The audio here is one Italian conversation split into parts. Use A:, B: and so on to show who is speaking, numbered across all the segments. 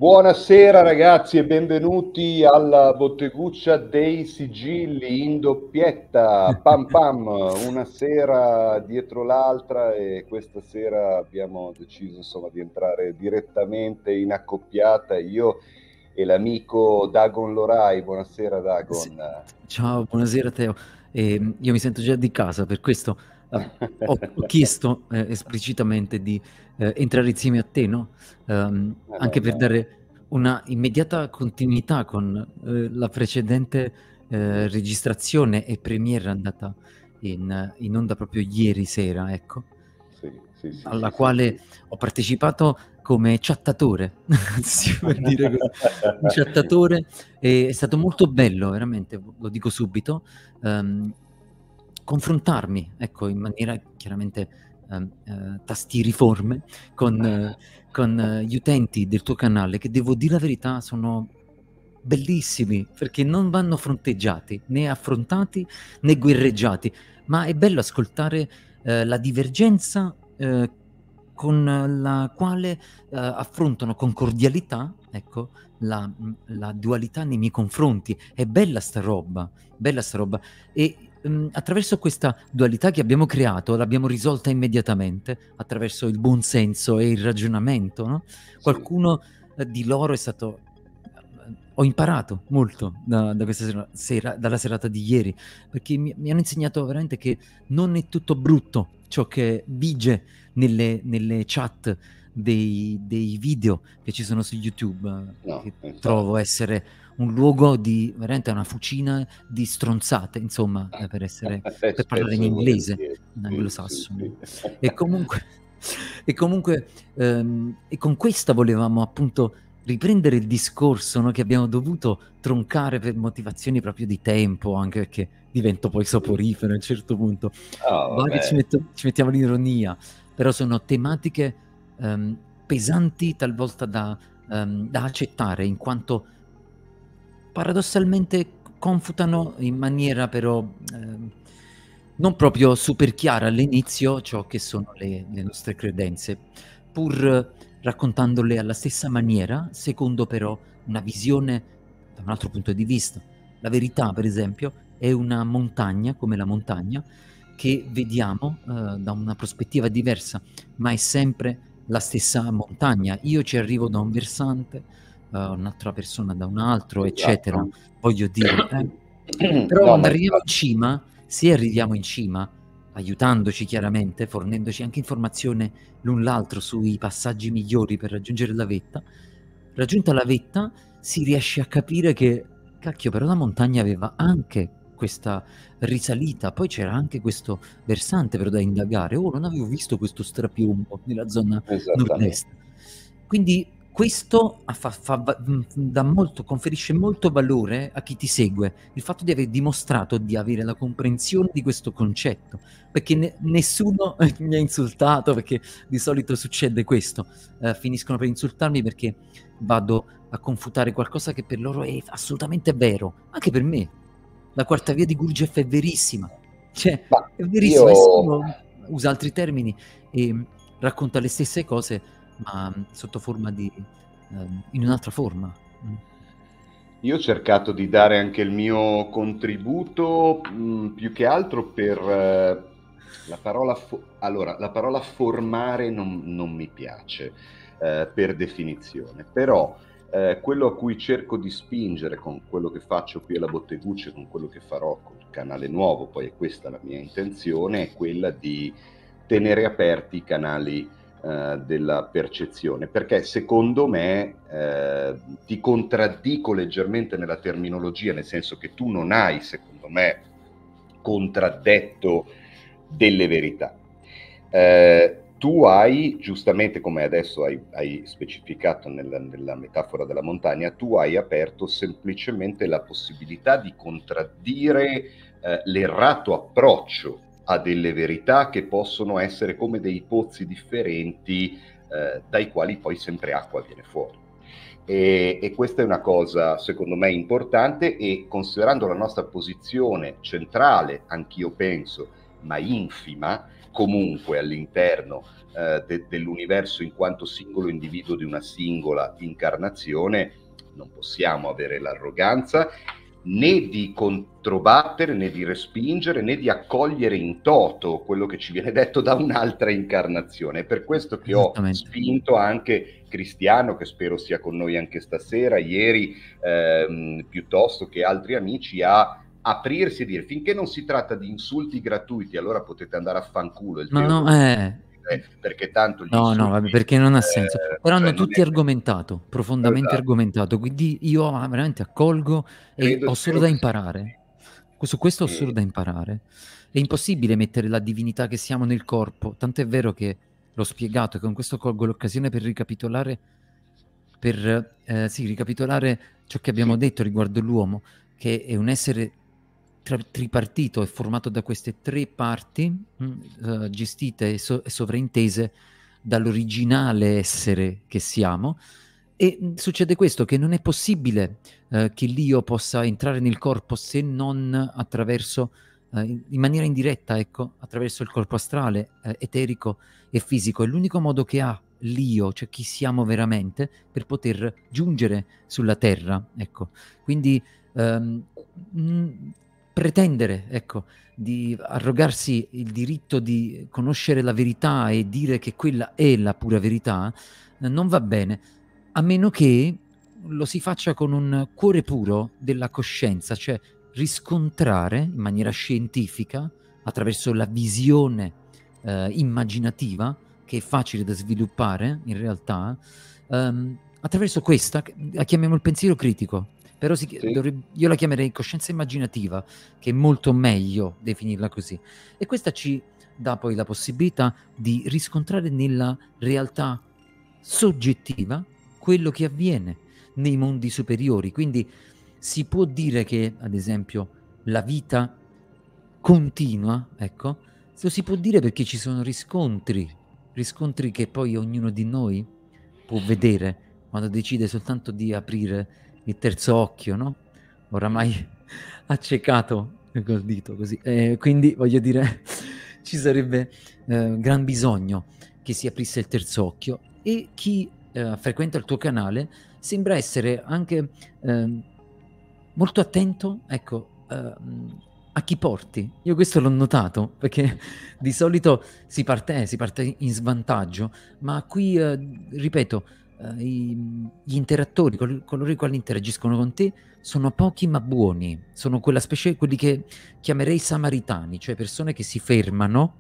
A: Buonasera ragazzi e benvenuti alla botteguccia dei sigilli in doppietta, pam pam, una sera dietro l'altra e questa sera abbiamo deciso insomma di entrare direttamente in accoppiata, io e l'amico Dagon Lorai. Buonasera
B: Sì.
A: Dagon.
B: Ciao, buonasera Teo. Io mi sento già di casa, per questo ho chiesto esplicitamente di entrare insieme a te, no? Anche per
A: No.
B: dare una immediata continuità con la precedente registrazione e premiere andata in onda proprio ieri sera, ecco, alla quale
A: Sì.
B: ho partecipato come chattatore, si può dire così, un chattatore. È stato molto bello, veramente, lo dico subito, confrontarmi, ecco, in maniera chiaramente tastiriforme con gli utenti del tuo canale, che devo dire la verità sono bellissimi, perché non vanno fronteggiati, né affrontati, né guerreggiati, ma è bello ascoltare la divergenza con la quale affrontano con cordialità, ecco, la dualità nei miei confronti. È bella sta roba, bella sta roba. E attraverso questa dualità che abbiamo creato, l'abbiamo risolta immediatamente, attraverso il buon senso e il ragionamento, no?
A: Sì.
B: Qualcuno di loro è stato... Ho imparato molto da questa sera, dalla serata di ieri, perché mi hanno insegnato veramente che non è tutto brutto ciò che vige nelle chat dei video che ci sono su YouTube,
A: No,
B: che trovo
A: infatti.
B: essere un luogo di veramente una fucina di stronzate, insomma, per parlare in
A: Spesso e
B: inglese,
A: volentieri.
B: in
A: Sì.
B: anglosassone. E comunque, e comunque e con questa volevamo appunto riprendere il discorso, no, che abbiamo dovuto troncare per motivazioni proprio di tempo, anche perché divento poi soporifero a un certo punto.
A: Ah,
B: Va che
A: vabbè.
B: ci mettiamo l'ironia, però sono tematiche pesanti talvolta da accettare, in quanto paradossalmente confutano in maniera però non proprio super chiara all'inizio ciò che sono le nostre credenze, pur raccontandole alla stessa maniera, secondo però una visione da un altro punto di vista. La verità, per esempio, è una montagna, come la montagna, che vediamo da una prospettiva diversa, ma è sempre la stessa montagna. Io ci arrivo da un versante, un'altra persona da un altro, eccetera.
A: Esatto.
B: Voglio dire, però
A: No,
B: quando
A: ma
B: arriviamo in
A: infatti.
B: cima, se arriviamo in cima, aiutandoci chiaramente, fornendoci anche informazione l'un l'altro sui passaggi migliori per raggiungere la vetta, raggiunta la vetta si riesce a capire che, cacchio, però la montagna aveva anche questa risalita, poi c'era anche questo versante però da indagare. Oh, non avevo visto questo strapiombo nella zona
A: Esattamente.
B: nord-est. Quindi questo dà molto, conferisce molto valore a chi ti segue, il fatto di aver dimostrato di avere la comprensione di questo concetto, perché nessuno mi ha insultato, perché di solito succede questo, finiscono per insultarmi perché vado a confutare qualcosa che per loro è assolutamente vero, anche per me. La quarta via di Gurdjieff è verissima, cioè
A: Ma
B: è verissima, e se
A: io,
B: uno usa altri termini e racconta le stesse cose, ma sotto forma di in un'altra forma.
A: io ho cercato di dare anche il mio contributo, più che altro per la parola allora, la parola formare non mi piace per definizione, però quello a cui cerco di spingere con quello che faccio qui alla Botteguccia e con quello che farò col canale nuovo, poi è questa la mia intenzione, è quella di tenere aperti i canali della percezione, perché secondo me ti contraddico leggermente nella terminologia, nel senso che tu non hai, secondo me, contraddetto delle verità. Tu hai, giustamente come adesso hai specificato nella metafora della montagna, tu hai aperto semplicemente la possibilità di contraddire l'errato approccio a delle verità che possono essere come dei pozzi differenti dai quali poi sempre acqua viene fuori. E questa è una cosa secondo me importante, e considerando la nostra posizione centrale, anch'io penso, ma infima, comunque all'interno dell'universo in quanto singolo individuo di una singola incarnazione, non possiamo avere l'arroganza né di controbattere, né di respingere, né di accogliere in toto quello che ci viene detto da un'altra incarnazione. È per questo che ho spinto anche Cristiano, che spero sia con noi anche stasera, ieri, piuttosto che altri amici, a aprirsi e dire: finché non si tratta di insulti gratuiti, allora potete andare a fanculo. Perché tanto gli insulti,
B: vabbè, perché non ha senso. Però
A: cioè
B: hanno tutti argomentato, profondamente argomentato, quindi io veramente accolgo e ho solo da imparare. Su questo ho solo da imparare. È impossibile mettere la divinità che siamo nel corpo, tant'è vero che l'ho spiegato, e con questo colgo l'occasione per ricapitolare ciò che abbiamo detto riguardo l'uomo, che è un essere tripartito, è formato da queste tre parti gestite e sovraintese dall'originale essere che siamo, e succede questo, che non è possibile che l'io possa entrare nel corpo se non attraverso, in maniera indiretta, ecco, attraverso il corpo astrale, eterico e fisico. È l'unico modo che ha l'io, cioè chi siamo veramente, per poter giungere sulla terra, ecco. Quindi pretendere, ecco, di arrogarsi il diritto di conoscere la verità e dire che quella è la pura verità, non va bene, a meno che lo si faccia con un cuore puro della coscienza, cioè riscontrare in maniera scientifica, attraverso la visione immaginativa, che è facile da sviluppare in realtà, attraverso questa, la chiamiamo il pensiero critico, però io la chiamerei coscienza immaginativa, che è molto meglio definirla così. E questa ci dà poi la possibilità di riscontrare nella realtà soggettiva quello che avviene nei mondi superiori. Quindi si può dire che, ad esempio, la vita continua, ecco, lo si può dire perché ci sono riscontri che poi ognuno di noi può vedere quando decide soltanto di aprire il terzo occhio, no? Oramai accecato col dito così. Quindi voglio dire, ci sarebbe gran bisogno che si aprisse il terzo occhio, e chi frequenta il tuo canale sembra essere anche molto attento, ecco, a chi porti. Io questo l'ho notato, perché di solito si parte in svantaggio, ma qui, ripeto, gli interattori, coloro i quali interagiscono con te, sono pochi ma buoni, sono quella specie, quelli che chiamerei samaritani, cioè persone che si fermano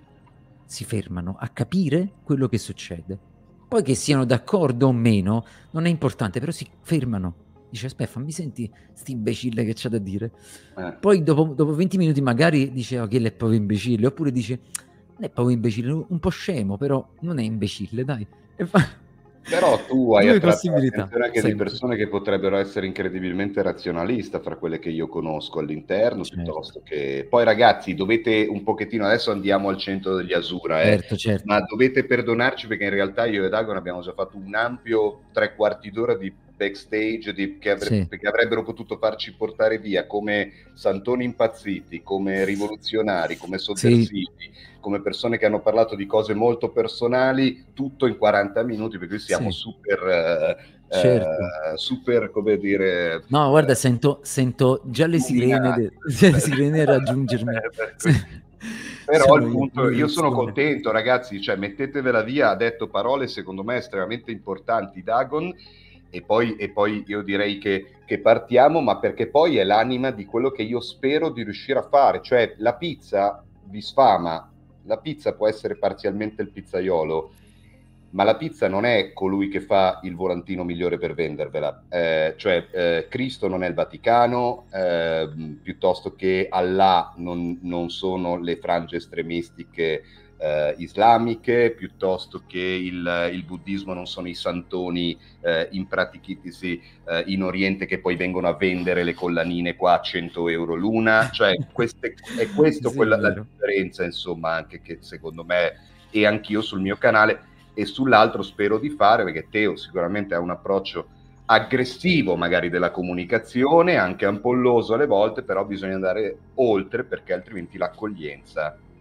B: a capire quello che succede. Poi che siano d'accordo o meno non è importante, però si fermano. Dice: aspetta, fammi senti sti imbecille che c'ha da dire. Poi dopo 20 minuti magari dice: oh, che è proprio imbecille, oppure dice: non è proprio imbecille, un po' scemo, però non è imbecille, dai.
A: Però tu hai attratto l'attenzione anche di
B: sempre.
A: persone che potrebbero essere incredibilmente razionalista, fra quelle che io conosco all'interno, piuttosto che... Poi ragazzi, dovete un pochettino, adesso andiamo al centro degli Asura,
B: certo.
A: Ma dovete perdonarci perché in realtà io e Dagon abbiamo già fatto un ampio 3/4 d'ora di backstage che avrebbero potuto farci portare via come santoni impazziti, come rivoluzionari, come sovversivi, come persone che hanno parlato di cose molto personali, tutto in 40 minuti, perché siamo super, super, come dire...
B: No, guarda, sento già le sirene, raggiungermi.
A: Però il punto, io sono contento, ragazzi, cioè mettetevela via, ha detto parole secondo me estremamente importanti Dagon, e poi io direi che partiamo, ma perché poi è l'anima di quello che io spero di riuscire a fare, cioè la pizza vi sfama, la pizza può essere parzialmente il pizzaiolo, ma la pizza non è colui che fa il volantino migliore per vendervela, Cristo non è il Vaticano, piuttosto che Allah non sono le frange estremistiche islamiche, piuttosto che il buddismo non sono i santoni impratichitisi in Oriente che poi vengono a vendere le collanine qua a 100 euro l'una, cioè è questo quella la differenza, insomma, anche che secondo me, e anch'io sul mio canale, e sull'altro spero di fare, perché Teo sicuramente ha un approccio aggressivo magari della comunicazione, anche ampolloso alle volte, però bisogna andare oltre, perché altrimenti l'accoglienza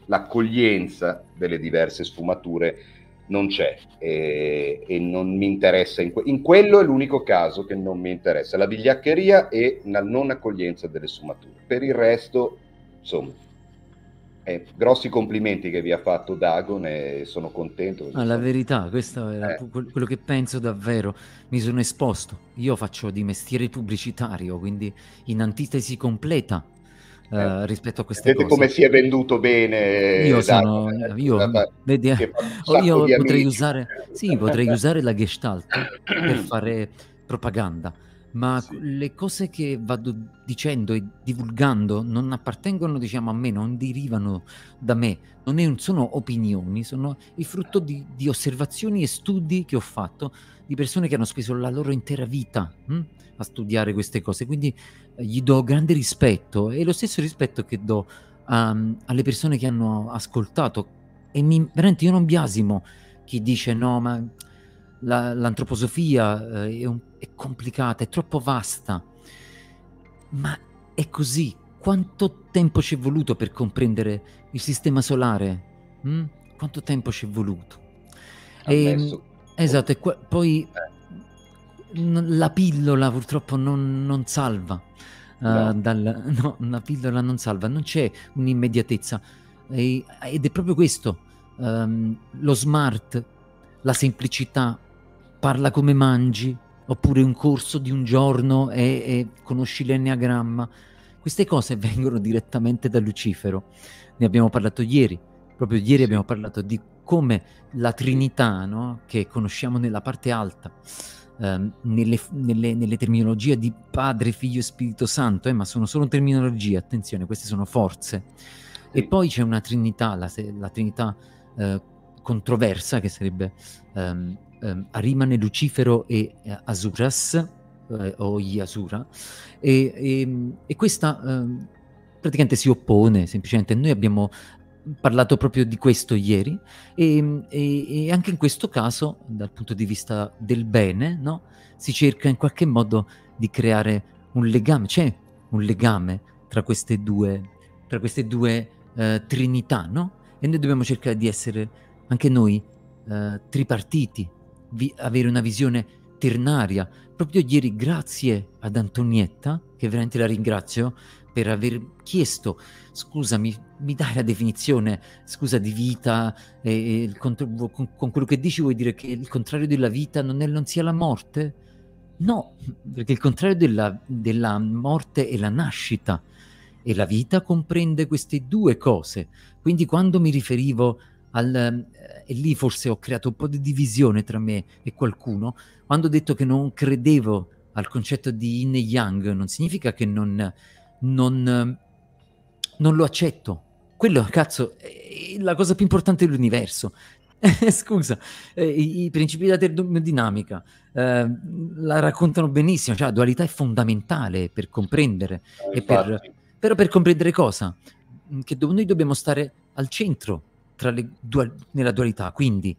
A: l'accoglienza delle diverse sfumature non c'è, e non mi interessa, in quello è l'unico caso che non mi interessa, la vigliaccheria e la non accoglienza delle sfumature. Per il resto, insomma, grossi complimenti che vi ha fatto Dagon, e sono contento perché
B: La verità, questo è quello che penso davvero. Mi sono esposto. Io faccio di mestiere pubblicitario, quindi in antitesi completa rispetto a queste
A: vedete come
B: cose.
A: si è venduto bene
B: Io
A: Dagon,
B: sono, vedi,
A: che fa un sacco
B: io
A: di
B: potrei
A: amici.
B: usare, sì, potrei usare la Gestalt per fare propaganda, ma
A: Sì.
B: le cose che vado dicendo e divulgando non appartengono, diciamo, a me, non derivano da me, sono opinioni, sono il frutto di osservazioni e studi che ho fatto di persone che hanno speso la loro intera vita a studiare queste cose, quindi gli do grande rispetto, e lo stesso rispetto che do alle persone che hanno ascoltato. E veramente io non biasimo chi dice no, ma l'antroposofia è complicata, è troppo vasta, ma è così. Quanto tempo ci è voluto per comprendere il sistema solare? Quanto tempo ci è voluto?
A: Ammesso.
B: Esatto, e poi la pillola purtroppo non salva.
A: No.
B: No, una pillola non salva, non c'è un'immediatezza. Ed è proprio questo, lo smart, la semplicità, parla come mangi, oppure un corso di un giorno e conosci l'enneagramma. Queste cose vengono direttamente da Lucifero. Ne abbiamo parlato ieri. Proprio ieri abbiamo parlato di come la Trinità, no? Che conosciamo nella parte alta, nelle terminologie di Padre, Figlio e Spirito Santo, ma sono solo terminologie, attenzione, queste sono forze.
A: Sì.
B: E poi c'è una Trinità, la Trinità controversa, che sarebbe Arimane, Lucifero e Asuras, o Yasura, e questa praticamente si oppone, semplicemente. Noi abbiamo parlato proprio di questo ieri, e anche in questo caso, dal punto di vista del bene, no? Si cerca in qualche modo di creare un legame, c'è un legame tra queste due trinità, no? E noi dobbiamo cercare di essere anche noi tripartiti, avere una visione ternaria. Proprio ieri, grazie ad Antonietta, che veramente la ringrazio per aver chiesto: scusami, mi dai la definizione, scusa, di vita, con quello che dici vuoi dire che il contrario della vita non sia la morte? No, perché il contrario della morte è la nascita, e la vita comprende queste due cose. Quindi quando mi riferivo e lì forse ho creato un po' di divisione tra me e qualcuno, quando ho detto che non credevo al concetto di Yin e Yang, non significa che non lo accetto. Quello, cazzo, è la cosa più importante dell'universo. Scusa, i principi della termodinamica la raccontano benissimo, cioè la dualità è fondamentale per comprendere,
A: Infatti.
B: però per comprendere cosa? Che noi dobbiamo stare al centro nella dualità, quindi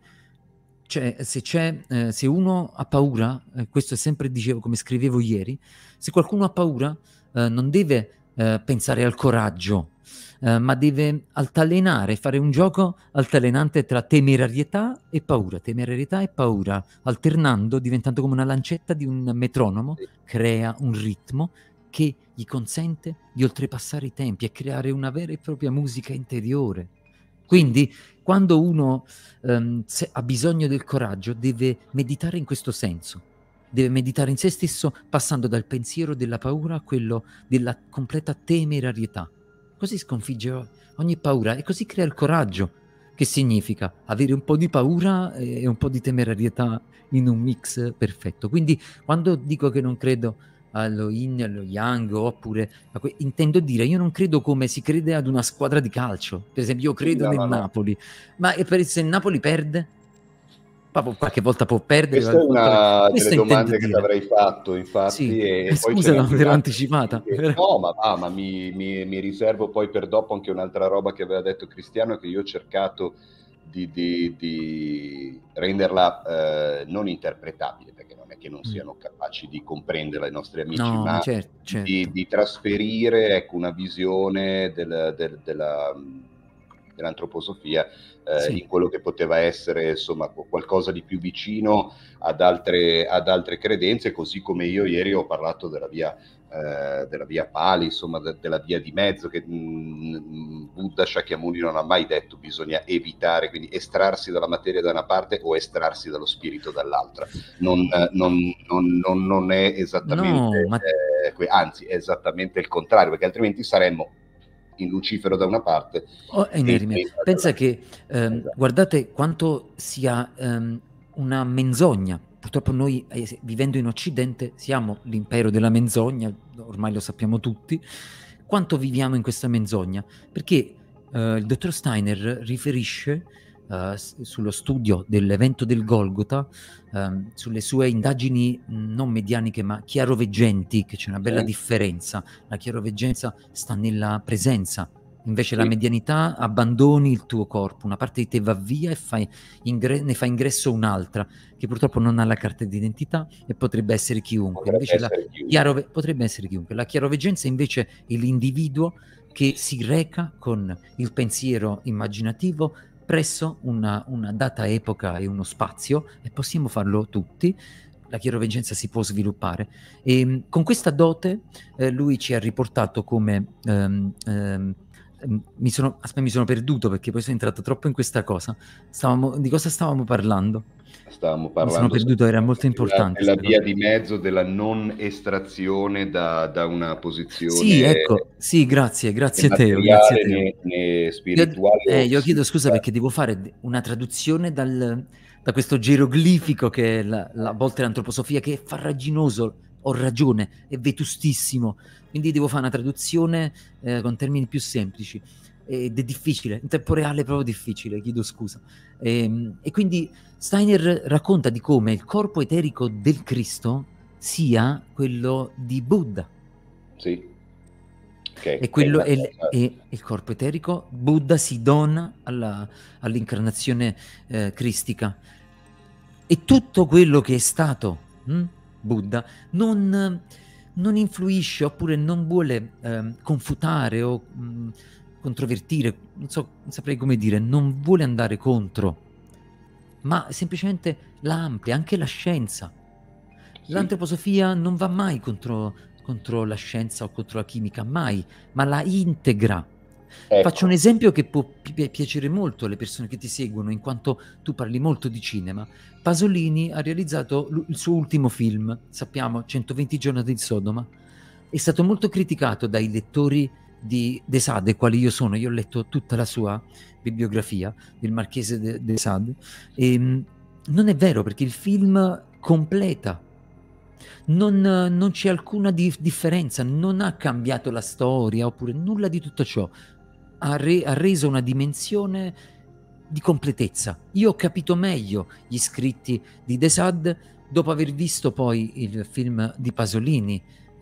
B: se uno ha paura, questo è sempre, dicevo, come scrivevo ieri, se qualcuno ha paura non deve pensare al coraggio, ma deve altalenare, fare un gioco altalenante tra temerarietà e paura, alternando, diventando come una lancetta di un metronomo, crea un ritmo che gli consente di oltrepassare i tempi e creare una vera e propria musica interiore. Quindi, quando uno ha bisogno del coraggio, deve meditare in questo senso. Deve meditare in se stesso, passando dal pensiero della paura a quello della completa temerarietà. Così sconfigge ogni paura e così crea il coraggio, che significa avere un po' di paura e un po' di temerarietà in un mix perfetto. Quindi, quando dico che non credo allo yin, allo yang, oppure intendo dire, io non credo come si crede ad una squadra di calcio. Per esempio, io credo nel Napoli, ma se il Napoli perde, qualche volta può perdere.
A: Questa è una
B: Questo
A: delle
B: intendo
A: domande che ti
B: dire.
A: avrei fatto, infatti,
B: Sì,
A: e poi ce
B: scusa,
A: n'è
B: non
A: anche
B: l'ero
A: un'altra.
B: anticipata.
A: No, ma mi riservo poi per dopo anche un'altra roba che aveva detto Cristiano, che io ho cercato di renderla non interpretabile, perché non è che non siano capaci di comprenderla i nostri amici,
B: No,
A: ma
B: certo.
A: di trasferire, ecco, una visione dell'antroposofia,
B: Sì.
A: in quello che poteva essere insomma qualcosa di più vicino ad altre credenze, così come io ieri ho parlato della via Pali, insomma della via di mezzo, che Buddha Shakyamuni non ha mai detto bisogna evitare, quindi estrarsi dalla materia da una parte o estrarsi dallo spirito dall'altra. Non è
B: No,
A: esattamente,
B: ma
A: anzi è esattamente il contrario, perché altrimenti saremmo in Lucifero da una parte
B: e in
A: e in
B: Erimia.
A: Satan
B: Pensa
A: dall'altra.
B: che
A: Esatto.
B: guardate quanto sia una menzogna. Purtroppo noi, vivendo in Occidente, siamo l'impero della menzogna, ormai lo sappiamo tutti. Quanto viviamo in questa menzogna? Perché il dottor Steiner riferisce sullo studio dell'evento del Golgota, sulle sue indagini non medianiche ma chiaroveggenti, che c'è una bella
A: Sì,
B: differenza. La chiaroveggenza sta nella presenza, invece la
A: sì,
B: medianità abbandoni il tuo corpo, una parte di te va via e ne fa ingresso un'altra, che purtroppo non ha la carta d'identità e potrebbe essere chiunque.
A: potrebbe
B: Invece la
A: essere chiunque.
B: potrebbe essere chiunque. La chiaroveggenza invece è l'individuo che si reca con il pensiero immaginativo presso una data epoca e uno spazio, e possiamo farlo tutti. La chiaroveggenza si può sviluppare. E con questa dote lui ci ha riportato come mi sono perduto perché poi sono entrato troppo in questa cosa. Di cosa stavamo parlando?
A: Stavamo
B: Mi sono
A: parlando
B: perduto, era molto importante
A: della
B: questa cosa.
A: via di mezzo, della non estrazione da una
B: Sì,
A: posizione
B: ecco, sì, grazie,
A: né
B: grazie Teo, grazie
A: materiale
B: Teo.
A: né spirituale o
B: Io chiedo scusa
A: psichica.
B: perché devo fare una traduzione da questo geroglifico che è a volte l'antroposofia, che è farraginoso, ho ragione, è vetustissimo, quindi devo fare una traduzione con termini più semplici ed è difficile, in tempo reale è proprio difficile, chiedo scusa. E quindi Steiner racconta di come il corpo eterico del Cristo sia quello di Buddha.
A: Sì,
B: E
A: che è
B: quello
A: una
B: è
A: cosa...
B: il corpo eterico, Buddha si dona all'incarnazione cristica. E tutto quello che è stato Buddha non influisce oppure non vuole confutare o controvertire, non saprei come dire, non vuole andare contro, ma semplicemente la amplia, anche la scienza.
A: Sì,
B: L'antroposofia non va mai contro la scienza o contro la chimica, mai, ma la integra. Faccio un
A: ecco,
B: esempio che può piacere molto alle persone che ti seguono, in quanto tu parli molto di cinema. Pasolini ha realizzato il suo ultimo film, sappiamo, 120 giornate di Sodoma. È stato molto criticato dai lettori di De Sade, quali io sono. Io ho letto tutta la sua bibliografia del Marchese de Sade. E, non è vero, perché il film completa. Non c'è alcuna differenza, non ha cambiato la storia oppure nulla di tutto ciò. Ha reso una dimensione di completezza. Io ho capito meglio gli scritti di De Sade dopo aver visto poi il film di Pasolini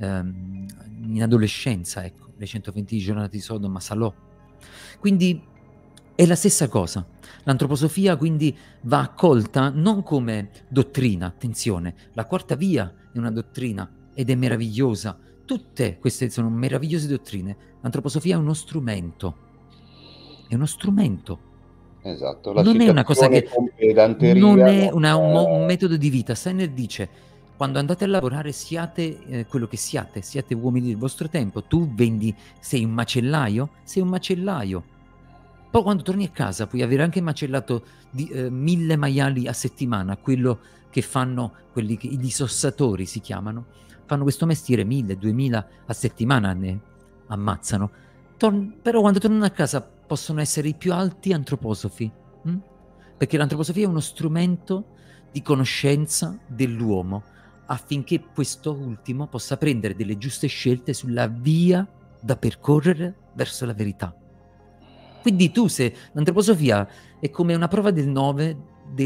B: in adolescenza, ecco, le 120 giornate di Sodoma, Salò. Quindi è la stessa cosa. L'antroposofia quindi va accolta non come dottrina, attenzione, la quarta via è una dottrina ed è meravigliosa. Tutte queste sono meravigliose dottrine. L'antroposofia è uno strumento. È uno strumento.
A: esatto, la
B: Non è una cosa
A: citazione
B: che...
A: con
B: Non
A: pedanteria
B: è
A: non...
B: un metodo di vita. Steiner dice, quando andate a lavorare siate quello che siate uomini del vostro tempo. Tu sei un macellaio? Sei un macellaio. Poi quando torni a casa puoi avere anche macellato 1000 maiali a settimana, quello che fanno quelli che i disossatori si chiamano, fanno questo mestiere 1000, 2000 a settimana, ne ammazzano. Però quando tornano a casa possono essere i più alti antroposofi, perché l'antroposofia è uno strumento di conoscenza dell'uomo affinché questo ultimo possa prendere delle giuste scelte sulla via da percorrere verso la verità. Quindi tu, se l'antroposofia è come una prova del 9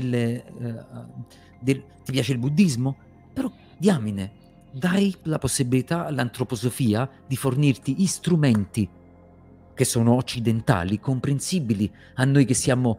B: ti piace il buddismo? Però diamine, dai la possibilità all'antroposofia di fornirti gli strumenti che sono occidentali, comprensibili a noi che siamo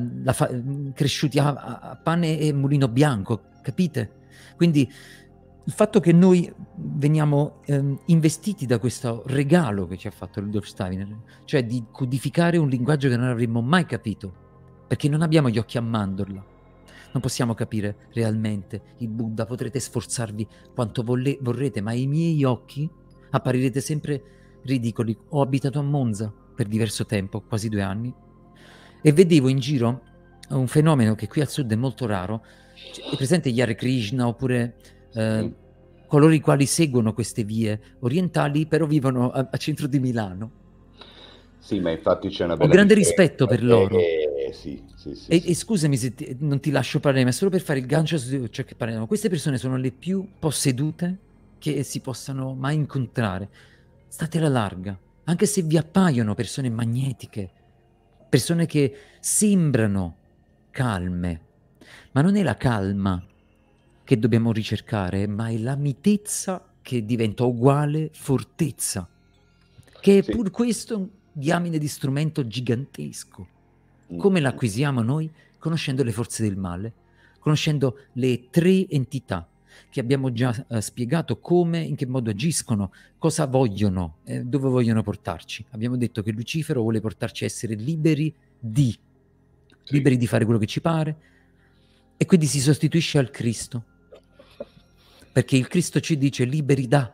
B: cresciuti a pane e mulino bianco, capite? Quindi il fatto che noi veniamo investiti da questo regalo che ci ha fatto Rudolf Steiner, cioè di codificare un linguaggio che non avremmo mai capito, perché non abbiamo gli occhi a mandorla, non possiamo capire realmente il Buddha, potrete sforzarvi quanto vorrete, ma ai miei occhi apparirete sempre ridicoli. Ho abitato a Monza per diverso tempo, quasi 2 anni, e vedevo in giro un fenomeno che qui al sud è molto raro. È presente gli Hare Krishna oppure coloro i quali seguono queste vie orientali però vivono a centro di Milano.
A: Sì, ma infatti c'è una
B: Ho
A: bella
B: grande
A: differenza.
B: rispetto per loro.
A: Sì, sì, sì,
B: E
A: sì.
B: scusami se non ti lascio parlare, ma solo per fare il gancio su ciò che parliamo. Queste persone sono le più possedute che si possano mai incontrare. State alla larga, anche se vi appaiono persone magnetiche, persone che sembrano calme, ma non è la calma che dobbiamo ricercare, ma è la mitezza che diventa uguale fortezza, che è
A: Sì.
B: pur questo un diamine di strumento gigantesco. Come l'acquisiamo noi? Conoscendo le forze del male, conoscendo le 3 entità che abbiamo già spiegato come, in che modo agiscono, cosa vogliono, dove vogliono portarci. Abbiamo detto che Lucifero vuole portarci a essere liberi di fare quello che ci pare, e quindi si sostituisce al Cristo, perché il Cristo ci dice liberi da.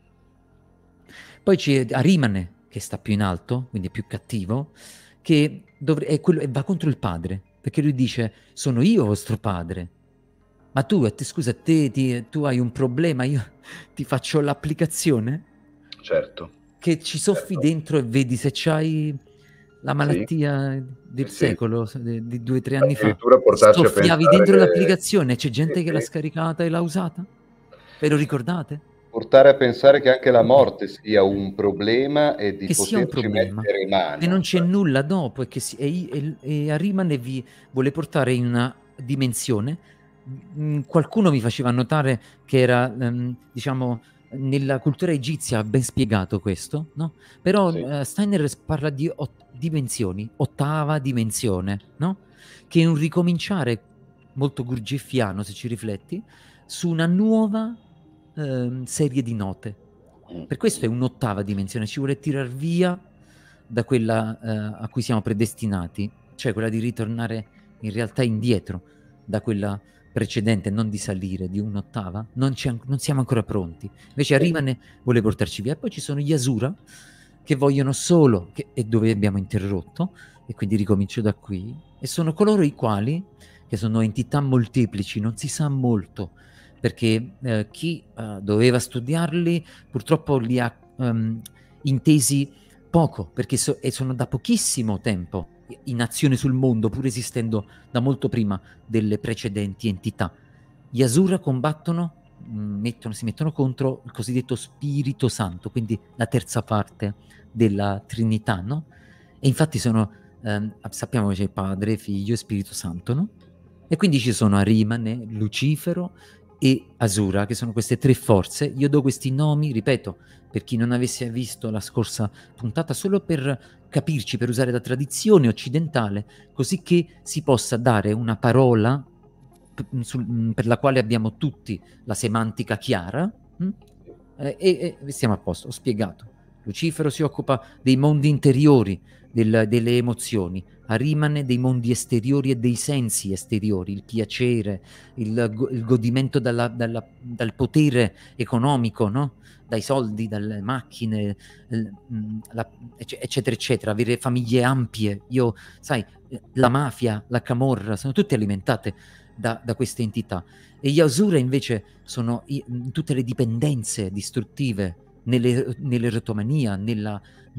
B: Poi c'è Arimane, che sta più in alto, quindi è più cattivo, che va contro il padre, perché lui dice sono io vostro padre, ma tu hai un problema, io ti faccio l'applicazione,
A: Certo.
B: che ci soffi dentro e vedi se c'hai la malattia del
A: Sì.
B: secolo, di 2 o 3 anni fa.
A: Addirittura portarci a
B: Soffiavi dentro
A: pensare...
B: l'applicazione, c'è gente
A: Sì,
B: che l'ha
A: sì.
B: scaricata e l'ha usata? Ve lo ricordate?
A: Portare a pensare che anche la morte sia un problema e di
B: Che sia un
A: poterci
B: problema,
A: mettere
B: e non
A: mano.
B: c'è nulla dopo, e Arimane vi vuole portare in una dimensione. Qualcuno mi faceva notare che era, diciamo, nella cultura egizia ben spiegato questo, no? Però
A: Sì.
B: Steiner parla di dimensioni, ottava dimensione, no? Che è un ricominciare molto gurdjieffiano, se ci rifletti, su una nuova serie di note. Per questo è un'ottava dimensione, ci vuole tirar via da quella a cui siamo predestinati, cioè quella di ritornare in realtà indietro da quella precedente, non di salire di un'ottava. Non siamo ancora pronti. Invece Arimane vuole portarci via. E poi ci sono gli Asura che vogliono solo, e dove abbiamo interrotto, e quindi ricomincio da qui, e sono coloro i quali, che sono entità molteplici, non si sa molto, perché chi doveva studiarli purtroppo li ha intesi poco, perché sono da pochissimo tempo in azione sul mondo, pur esistendo da molto prima delle precedenti entità. Gli Asura combattono, si mettono contro il cosiddetto Spirito Santo, quindi la terza parte della Trinità, no? E infatti sappiamo che c'è Padre, Figlio e Spirito Santo, no? E quindi ci sono Arimane, Lucifero e Asura, che sono queste 3 forze. Io do questi nomi, ripeto, per chi non avesse visto la scorsa puntata, solo per capirci, per usare la tradizione occidentale, così che si possa dare una parola per la quale abbiamo tutti la semantica chiara, e stiamo a posto. Ho spiegato. Lucifero si occupa dei mondi interiori, delle emozioni, Arimane dei mondi esteriori e dei sensi esteriori, il piacere, il godimento dal potere economico, no? Dai soldi, dalle macchine, eccetera, eccetera, avere famiglie ampie. Sai, la mafia, la camorra, sono tutte alimentate da queste entità. E gli Asura invece sono tutte le dipendenze distruttive, nell'erotomania, nella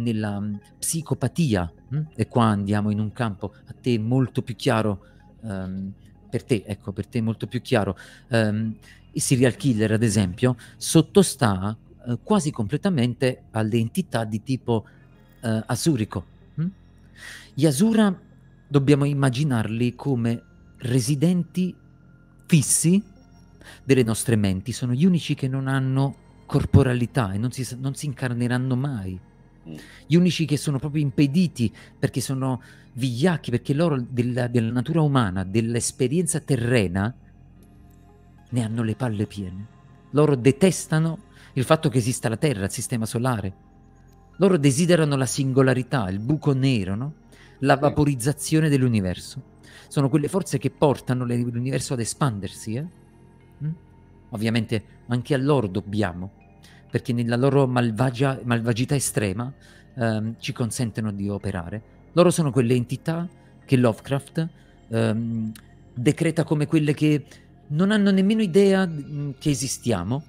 B: psicopatia. E qua andiamo in un campo a te molto più chiaro, per te è molto più chiaro. Il serial killer, ad esempio, sottostà quasi completamente alle entità di tipo asurico. Gli Asura dobbiamo immaginarli come residenti fissi delle nostre menti, sono gli unici che non hanno corporalità e non si incarneranno mai. Gli unici che sono proprio impediti perché sono vigliacchi, perché loro della natura umana, dell'esperienza terrena, ne hanno le palle piene. Loro detestano il fatto che esista la Terra, il sistema solare. Loro desiderano la singolarità, il buco nero, no? La vaporizzazione dell'universo. Sono quelle forze che portano l'universo ad espandersi. Ovviamente anche a loro dobbiamo, perché nella loro malvagità estrema ci consentono di operare. Loro sono quelle entità che Lovecraft decreta come quelle che non hanno nemmeno idea che esistiamo.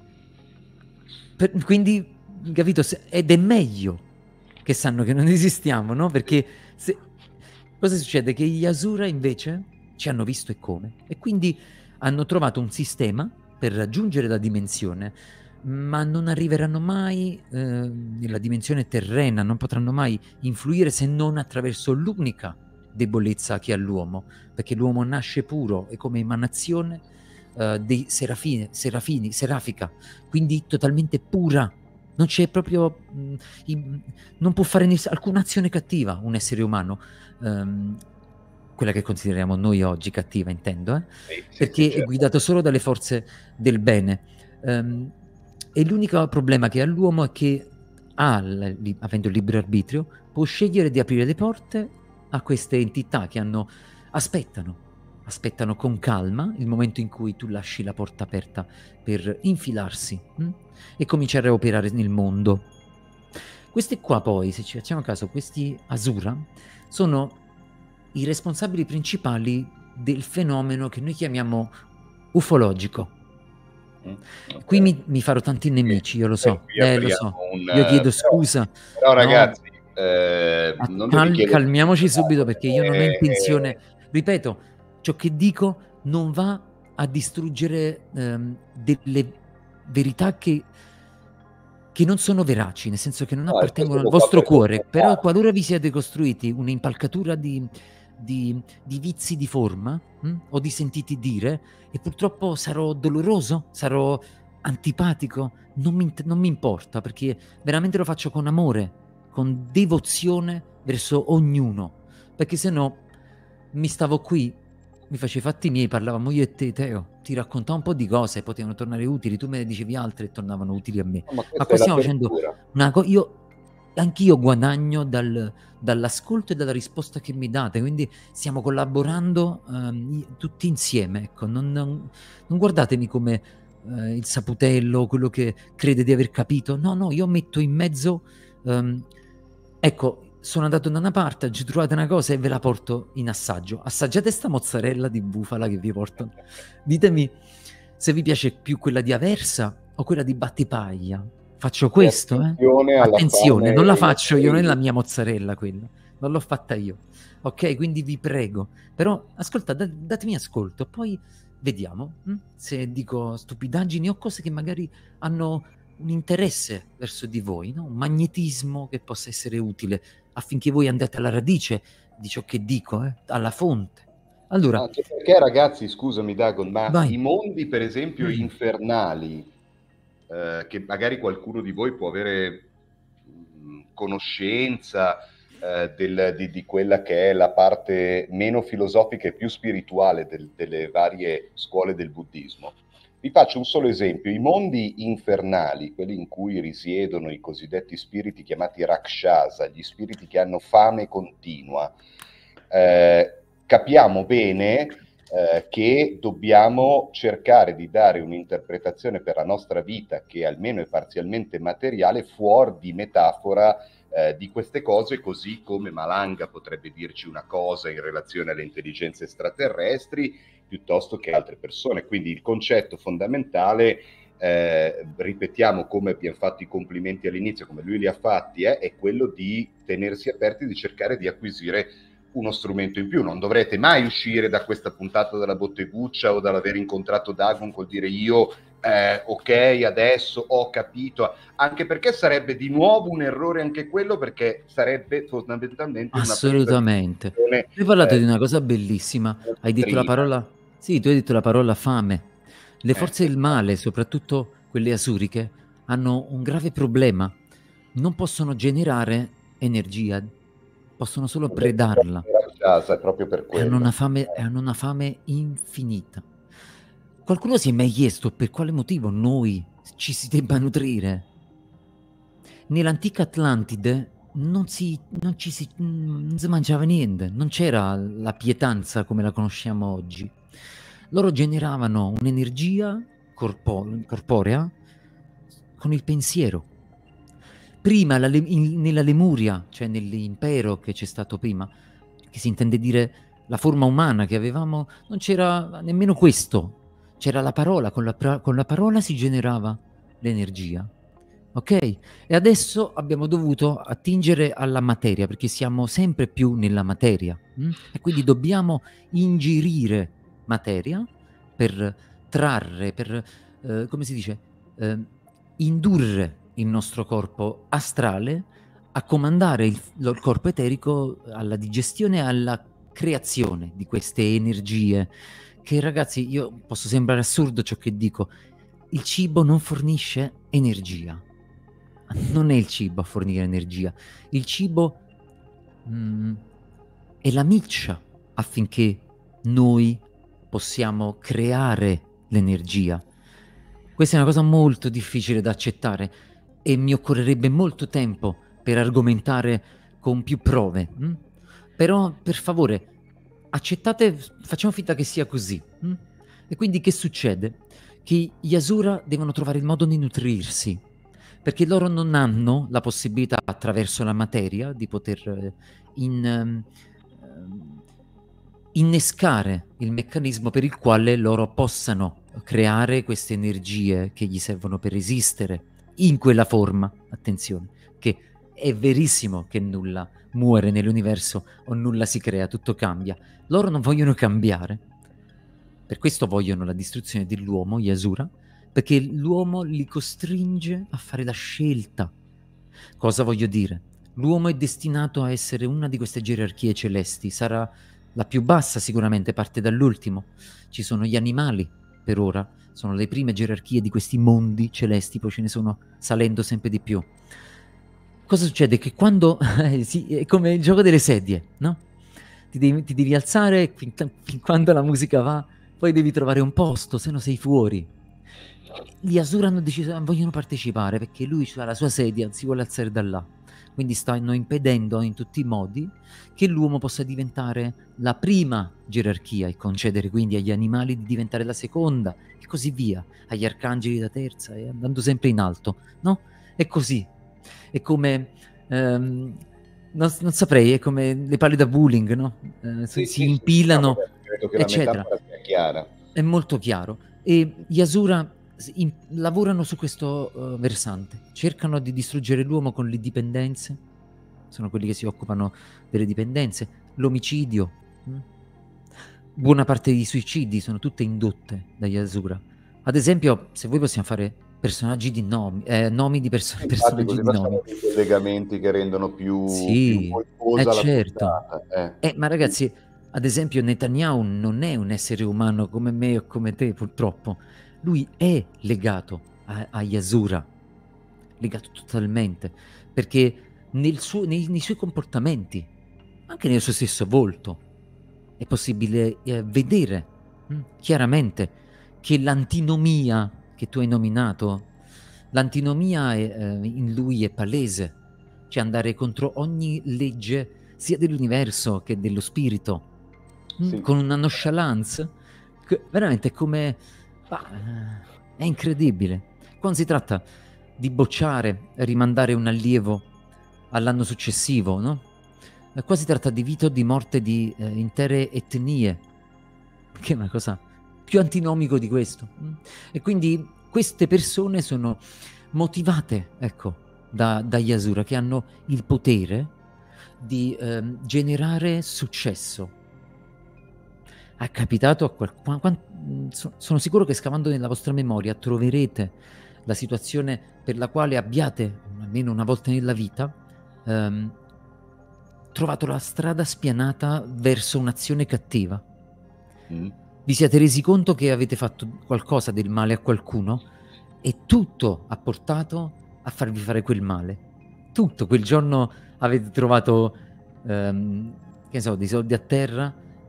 B: Quindi, capito, ed è meglio che sanno che non esistiamo, no? Perché cosa succede? Che gli Asura invece ci hanno visto e come, e quindi hanno trovato un sistema per raggiungere la dimensione, ma non arriveranno mai nella dimensione terrena, non potranno mai influire se non attraverso l'unica debolezza che ha l'uomo, perché l'uomo nasce puro e come emanazione dei serafica, quindi totalmente pura. Non c'è proprio, non può fare alcuna azione cattiva un essere umano, quella che consideriamo noi oggi cattiva, intendo, perché è guidato solo dalle forze del bene. E l'unico problema che ha l'uomo è che, avendo il libero arbitrio, può scegliere di aprire le porte a queste entità che aspettano con calma il momento in cui tu lasci la porta aperta per infilarsi e cominciare a operare nel mondo. Questi qua poi, se ci facciamo caso, questi Asura sono i responsabili principali del fenomeno che noi chiamiamo ufologico. Qui mi farò tanti nemici, io lo so, lo so. Io chiedo scusa.
A: Però ragazzi,
B: calmiamoci subito, perché io non ho intenzione, ripeto, ciò che dico non va a distruggere delle verità che non sono veraci, nel senso che non appartengono al vostro cuore, però qualora vi siete costruiti un'impalcatura di vizi di forma o di sentiti dire, e purtroppo sarò doloroso, sarò antipatico, non mi importa, perché veramente lo faccio con amore, con devozione verso ognuno, perché se no mi stavo qui, mi facevo i fatti miei, parlavamo io e te, Teo, ti raccontavo un po' di cose, potevano tornare utili, tu me ne dicevi altre e tornavano utili a me. Ma qua stiamo facendo una cosa, anch'io guadagno dall'ascolto e dalla risposta che mi date, quindi stiamo collaborando tutti insieme, ecco, non guardatemi come il saputello, quello che crede di aver capito, no, io metto in mezzo, ecco, sono andato da una parte, ci trovate una cosa e ve la porto in assaggio. Assaggiate sta mozzarella di bufala che vi porto. Ditemi se vi piace più quella di Aversa o quella di Battipaglia. Faccio questo, attenzione, non la faccio io, non è la mia mozzarella quella, non l'ho fatta io. Ok, quindi vi prego. Però, ascolta, datemi ascolto, poi vediamo se dico stupidaggini o cose che magari hanno un interesse verso di voi, no? Un magnetismo che possa essere utile affinché voi andate alla radice di ciò che dico, alla fonte. Allora,
A: anche perché, ragazzi, scusami Dagon, ma i mondi, per esempio, infernali, che magari qualcuno di voi può avere conoscenza di quella che è la parte meno filosofica e più spirituale delle varie scuole del buddismo. Vi faccio un solo esempio: i mondi infernali, quelli in cui risiedono i cosiddetti spiriti chiamati Rakshasa, gli spiriti che hanno fame continua, capiamo bene che dobbiamo cercare di dare un'interpretazione per la nostra vita che almeno è parzialmente materiale, fuori di metafora di queste cose, così come Malanga potrebbe dirci una cosa in relazione alle intelligenze extraterrestri piuttosto che altre persone. Quindi il concetto fondamentale, ripetiamo come abbiamo fatto i complimenti all'inizio, come lui li ha fatti, è quello di tenersi aperti, di cercare di acquisire uno strumento in più. Non dovrete mai uscire da questa puntata dalla botteguccia o dall'aver incontrato Dagon col dire io ok, adesso ho capito, anche perché sarebbe di nuovo un errore anche quello, perché sarebbe fondamentalmente
B: assolutamente. Tu hai parlato di una cosa bellissima, hai detto la parola, sì, tu hai detto la parola fame. Le forze del male, soprattutto quelle asuriche, hanno un grave problema, non possono generare energia, possono solo predarla.
A: Proprio per quello.
B: Hanno una fame infinita. Qualcuno si è mai chiesto per quale motivo noi ci si debba nutrire? Nell'antica Atlantide non si mangiava niente, non c'era la pietanza come la conosciamo oggi. Loro generavano un'energia corporea con il pensiero. Prima nella Lemuria, cioè nell'impero che c'è stato prima, che si intende dire la forma umana che avevamo, non c'era nemmeno questo. C'era la parola, con la parola si generava l'energia. Ok? E adesso abbiamo dovuto attingere alla materia, perché siamo sempre più nella materia. E quindi dobbiamo ingerire materia per trarre, per, come si dice, indurre il nostro corpo astrale a comandare il corpo eterico alla digestione e alla creazione di queste energie. Che ragazzi, io posso sembrare assurdo ciò che dico, il cibo non fornisce energia. Non è il cibo a fornire energia, il cibo è la miccia affinché noi possiamo creare l'energia. Questa è una cosa molto difficile da accettare e mi occorrerebbe molto tempo per argomentare con più prove. Però, per favore, accettate, facciamo finta che sia così. E quindi che succede? Che gli Asura devono trovare il modo di nutrirsi, perché loro non hanno la possibilità, attraverso la materia, di poter innescare il meccanismo per il quale loro possano creare queste energie che gli servono per esistere in quella forma. Attenzione, che è verissimo che nulla muore nell'universo o nulla si crea, tutto cambia. Loro non vogliono cambiare, per questo vogliono la distruzione dell'uomo, gli Asura, perché l'uomo li costringe a fare la scelta. Cosa voglio dire? L'uomo è destinato a essere una di queste gerarchie celesti, sarà la più bassa sicuramente, parte dall'ultimo. Ci sono gli animali, per ora, sono le prime gerarchie di questi mondi celesti, poi ce ne sono salendo sempre di più. Cosa succede? Che quando è come il gioco delle sedie, no? Ti devi alzare fin quando la musica va, poi devi trovare un posto, se no sei fuori. Gli Asura hanno deciso, vogliono partecipare perché lui ha la sua sedia, si vuole alzare da là. Quindi stanno impedendo in tutti i modi che l'uomo possa diventare la prima gerarchia e concedere quindi agli animali di diventare la seconda e così via, agli arcangeli la terza e andando sempre in alto, no? È così. È come... non saprei, è come le palle da bowling, no? Si impilano,
A: credo che
B: eccetera.
A: La metafora sia chiara.
B: È molto chiaro. E gli Asura lavorano su questo versante, cercano di distruggere l'uomo con le dipendenze, sono quelli che si occupano delle dipendenze, l'omicidio, buona parte dei suicidi sono tutte indotte dagli Asura. Ad esempio, se voi possiamo fare personaggi di nomi di personaggi di nomi,
A: dei collegamenti che rendono più
B: colposa la
A: certo.
B: Ma ragazzi, ad esempio Netanyahu non è un essere umano come me o come te, purtroppo. Lui è legato agli Asura, legato totalmente, perché nei suoi comportamenti, anche nel suo stesso volto, è possibile vedere chiaramente che l'antinomia che tu hai nominato, l'antinomia in lui è palese, cioè andare contro ogni legge sia dell'universo che dello spirito, con una nonchalance che veramente è come... è incredibile. Quando si tratta di bocciare e rimandare un allievo all'anno successivo, no? Qua si tratta di vita o di morte di intere etnie, che è una cosa più antinomico di questo. E quindi queste persone sono motivate, ecco, dagli Asura, che hanno il potere di generare successo. È capitato a qualcuno? Sono sicuro che scavando nella vostra memoria troverete la situazione per la quale abbiate, almeno una volta nella vita, trovato la strada spianata verso un'azione cattiva. Vi siete resi conto che avete fatto qualcosa del male a qualcuno e tutto ha portato a farvi fare quel male. Tutto. Quel giorno avete trovato, che ne so, dei soldi a terra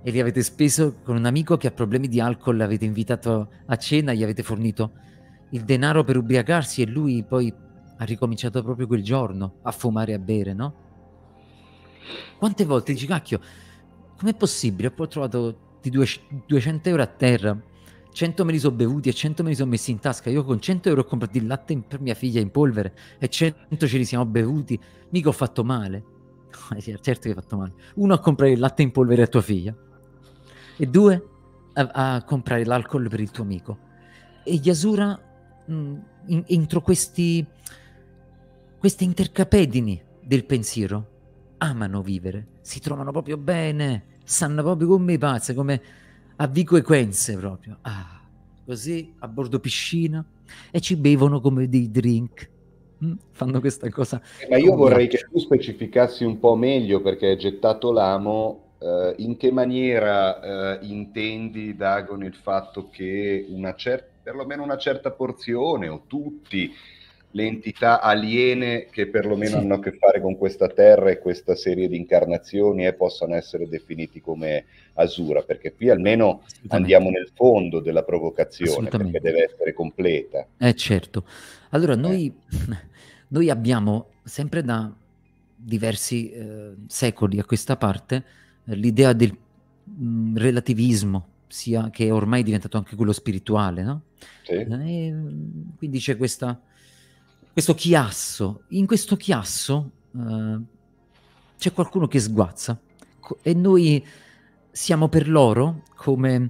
B: e li avete speso con un amico che ha problemi di alcol, l'avete invitato a cena, gli avete fornito il denaro per ubriacarsi e lui poi ha ricominciato proprio quel giorno a fumare e a bere, no? Quante volte dici, cacchio, com'è possibile? Poi ho trovato 200 euro a terra, 100 me li sono bevuti e 100 me li sono messi in tasca. Io con 100 euro ho comprato il latte per mia figlia in polvere e 100 ce li siamo bevuti. Mica ho fatto male. Certo che hai fatto male. Uno, a comprare il latte in polvere a tua figlia, e due, a comprare l'alcol per il tuo amico. E gli Asura, entro queste intercapedini del pensiero, amano vivere, si trovano proprio bene, stanno proprio come i pazzi, come a Vico Equense proprio. Così, a bordo piscina, e ci bevono come dei drink. Fanno questa cosa.
A: Ma io vorrei che tu specificassi un po' meglio, perché hai gettato l'amo. In che maniera intendi, Dagon, il fatto che perlomeno una certa porzione o tutti le entità aliene che perlomeno hanno a che fare con questa terra e questa serie di incarnazioni possano essere definiti come Asura? Perché qui almeno andiamo nel fondo della provocazione, perché deve essere completa.
B: Certo. Allora, noi abbiamo sempre da diversi secoli a questa parte l'idea del relativismo, sia che ormai è diventato anche quello spirituale, no?
A: Sì.
B: Quindi c'è questo chiasso. In questo chiasso c'è qualcuno che sguazza e noi siamo per loro come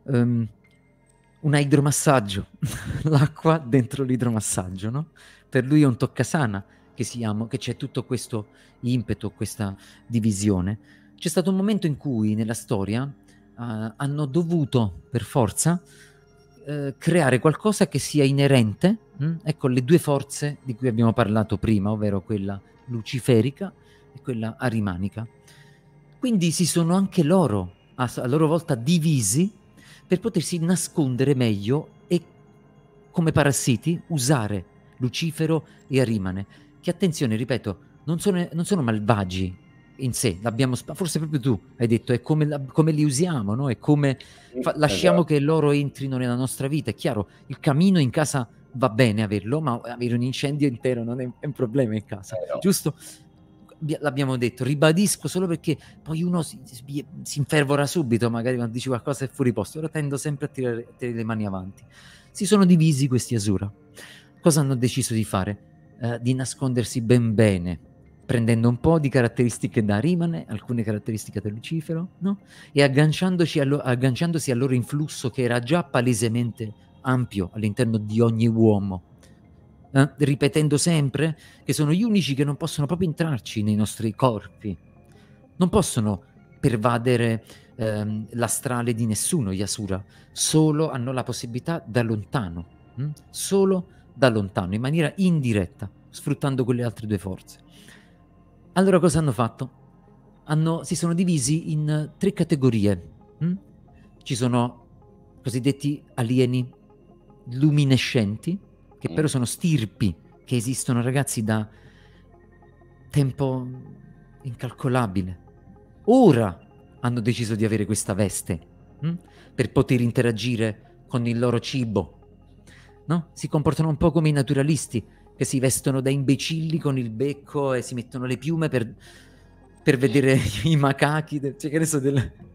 B: un idromassaggio, l'acqua dentro l'idromassaggio, no? Per lui è un toccasana che c'è tutto questo impeto, questa divisione. C'è stato un momento in cui nella storia hanno dovuto per forza creare qualcosa che sia inerente, ecco, le due forze di cui abbiamo parlato prima, ovvero quella luciferica e quella arimanica. Quindi si sono anche loro a loro volta divisi per potersi nascondere meglio e, come parassiti, usare Lucifero e Arimane, che, attenzione, ripeto, non sono malvagi in sé, forse proprio tu hai detto, è come li usiamo, no? È come lasciamo che loro entrino nella nostra vita. È chiaro, il camino in casa va bene averlo, ma avere un incendio intero non è un problema in casa,
A: No.
B: giusto? L'abbiamo detto, ribadisco solo perché poi uno si infervora subito, magari quando dici qualcosa è fuori posto. Ora tendo sempre a tirare le mani avanti. Si sono divisi questi Asura. Cosa hanno deciso di fare? Di nascondersi ben bene, prendendo un po' di caratteristiche da Arimane, alcune caratteristiche da Lucifero, no? E agganciandosi al loro influsso, che era già palesemente ampio all'interno di ogni uomo. Ripetendo sempre che sono gli unici che non possono proprio entrarci nei nostri corpi, non possono pervadere l'astrale di nessuno, gli Asura, solo hanno la possibilità da lontano, solo da lontano, in maniera indiretta, sfruttando quelle altre due forze. Allora cosa hanno fatto? Si sono divisi in 3 categorie. Ci sono cosiddetti alieni luminescenti, che però sono stirpi che esistono, ragazzi, da tempo incalcolabile. Ora hanno deciso di avere questa veste per poter interagire con il loro cibo, no? Si comportano un po' come i naturalisti, che si vestono da imbecilli con il becco e si mettono le piume per vedere i macachi, cioè, che ne so,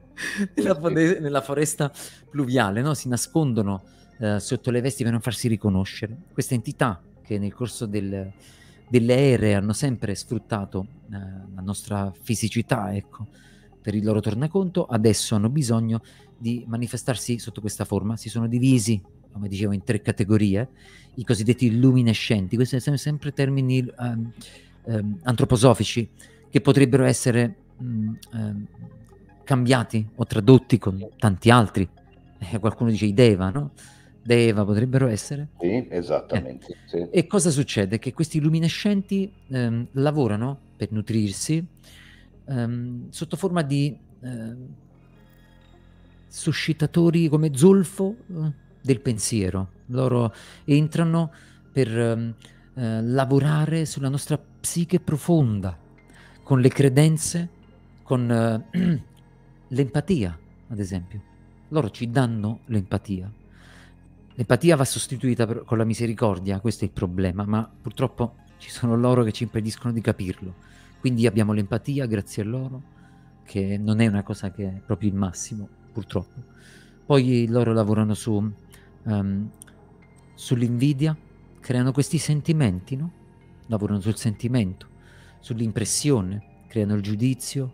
B: nella foresta pluviale, no? Si nascondono sotto le vesti per non farsi riconoscere. Queste entità che nel corso delle ere hanno sempre sfruttato la nostra fisicità, ecco, per il loro tornaconto, adesso hanno bisogno di manifestarsi sotto questa forma. Si sono divisi, come dicevo, in 3 categorie, i cosiddetti luminescenti. Questi sono sempre termini antroposofici che potrebbero essere cambiati o tradotti con tanti altri. Qualcuno dice i Deva, no? Deva potrebbero essere.
A: Sì, esattamente. Sì.
B: E cosa succede? Che questi luminescenti lavorano per nutrirsi sotto forma di suscitatori come zolfo del pensiero. Loro entrano per lavorare sulla nostra psiche profonda, con le credenze, con l'empatia, ad esempio. Loro ci danno l'empatia. L'empatia va sostituita con la misericordia, questo è il problema, ma purtroppo ci sono loro che ci impediscono di capirlo. Quindi abbiamo l'empatia grazie a loro, che non è una cosa che è proprio il massimo, purtroppo. Poi loro lavorano sull'invidia, creano questi sentimenti, no? Lavorano sul sentimento, sull'impressione, creano il giudizio.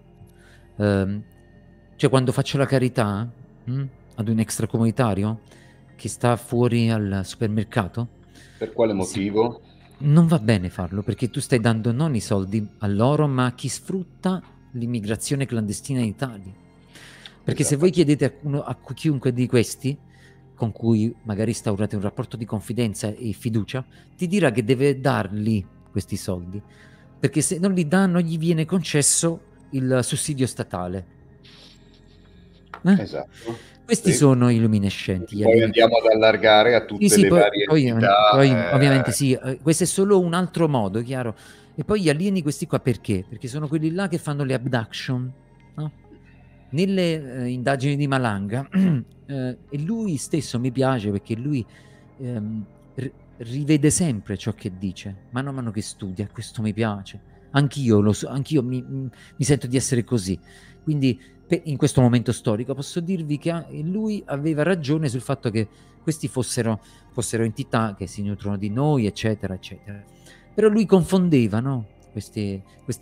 B: Cioè quando faccio la carità ad un extracomunitario che sta fuori al supermercato,
A: Per quale motivo?
B: non va bene farlo, perché tu stai dando non i soldi a loro, ma a chi sfrutta l'immigrazione clandestina in Italia. Perché se voi chiedete a chiunque di questi, con cui magari instaurate un rapporto di confidenza e fiducia, ti dirà che deve darli questi soldi, perché se non li dà non gli viene concesso il sussidio statale.
A: Esatto.
B: Questi sono i luminescenti.
A: Poi andiamo ad allargare a tutte le varie entità.
B: Poi ovviamente sì, questo è solo un altro modo, chiaro. E poi gli alieni questi qua perché? Perché sono quelli là che fanno le abduction, no? Nelle indagini di Malanga, e lui stesso mi piace perché lui rivede sempre ciò che dice, mano a mano che studia, questo mi piace. Anch'io mi sento di essere così. Quindi in questo momento storico posso dirvi che lui aveva ragione sul fatto che questi fossero entità che si nutrono di noi, eccetera, eccetera. Però lui confondeva, no? Queste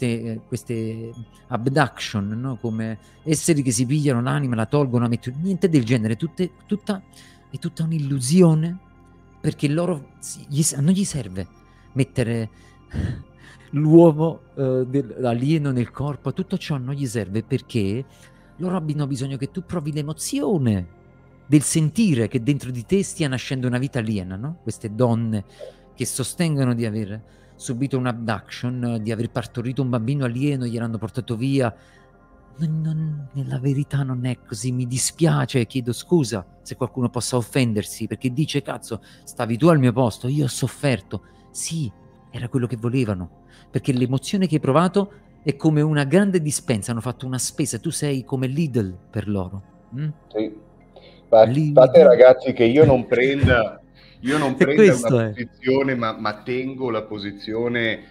B: abduction, no? Come esseri che si pigliano l'anima, la tolgono, niente del genere, è tutta un'illusione, perché loro non gli serve mettere l'uomo l'alieno nel corpo, tutto ciò non gli serve, perché loro abbiano bisogno che tu provi l'emozione del sentire che dentro di te stia nascendo una vita aliena, no? Queste donne che sostengono di aver subito un abduction, di aver partorito un bambino alieno, gliel'hanno portato via. Nella verità non è così, mi dispiace, chiedo scusa se qualcuno possa offendersi, perché dice, cazzo, stavi tu al mio posto, io ho sofferto. Sì, era quello che volevano, perché l'emozione che hai provato è come una grande dispensa, hanno fatto una spesa, tu sei come Lidl per loro.
A: Sì. Fate ragazzi che io non prenda una
B: questo
A: posizione, ma tengo la posizione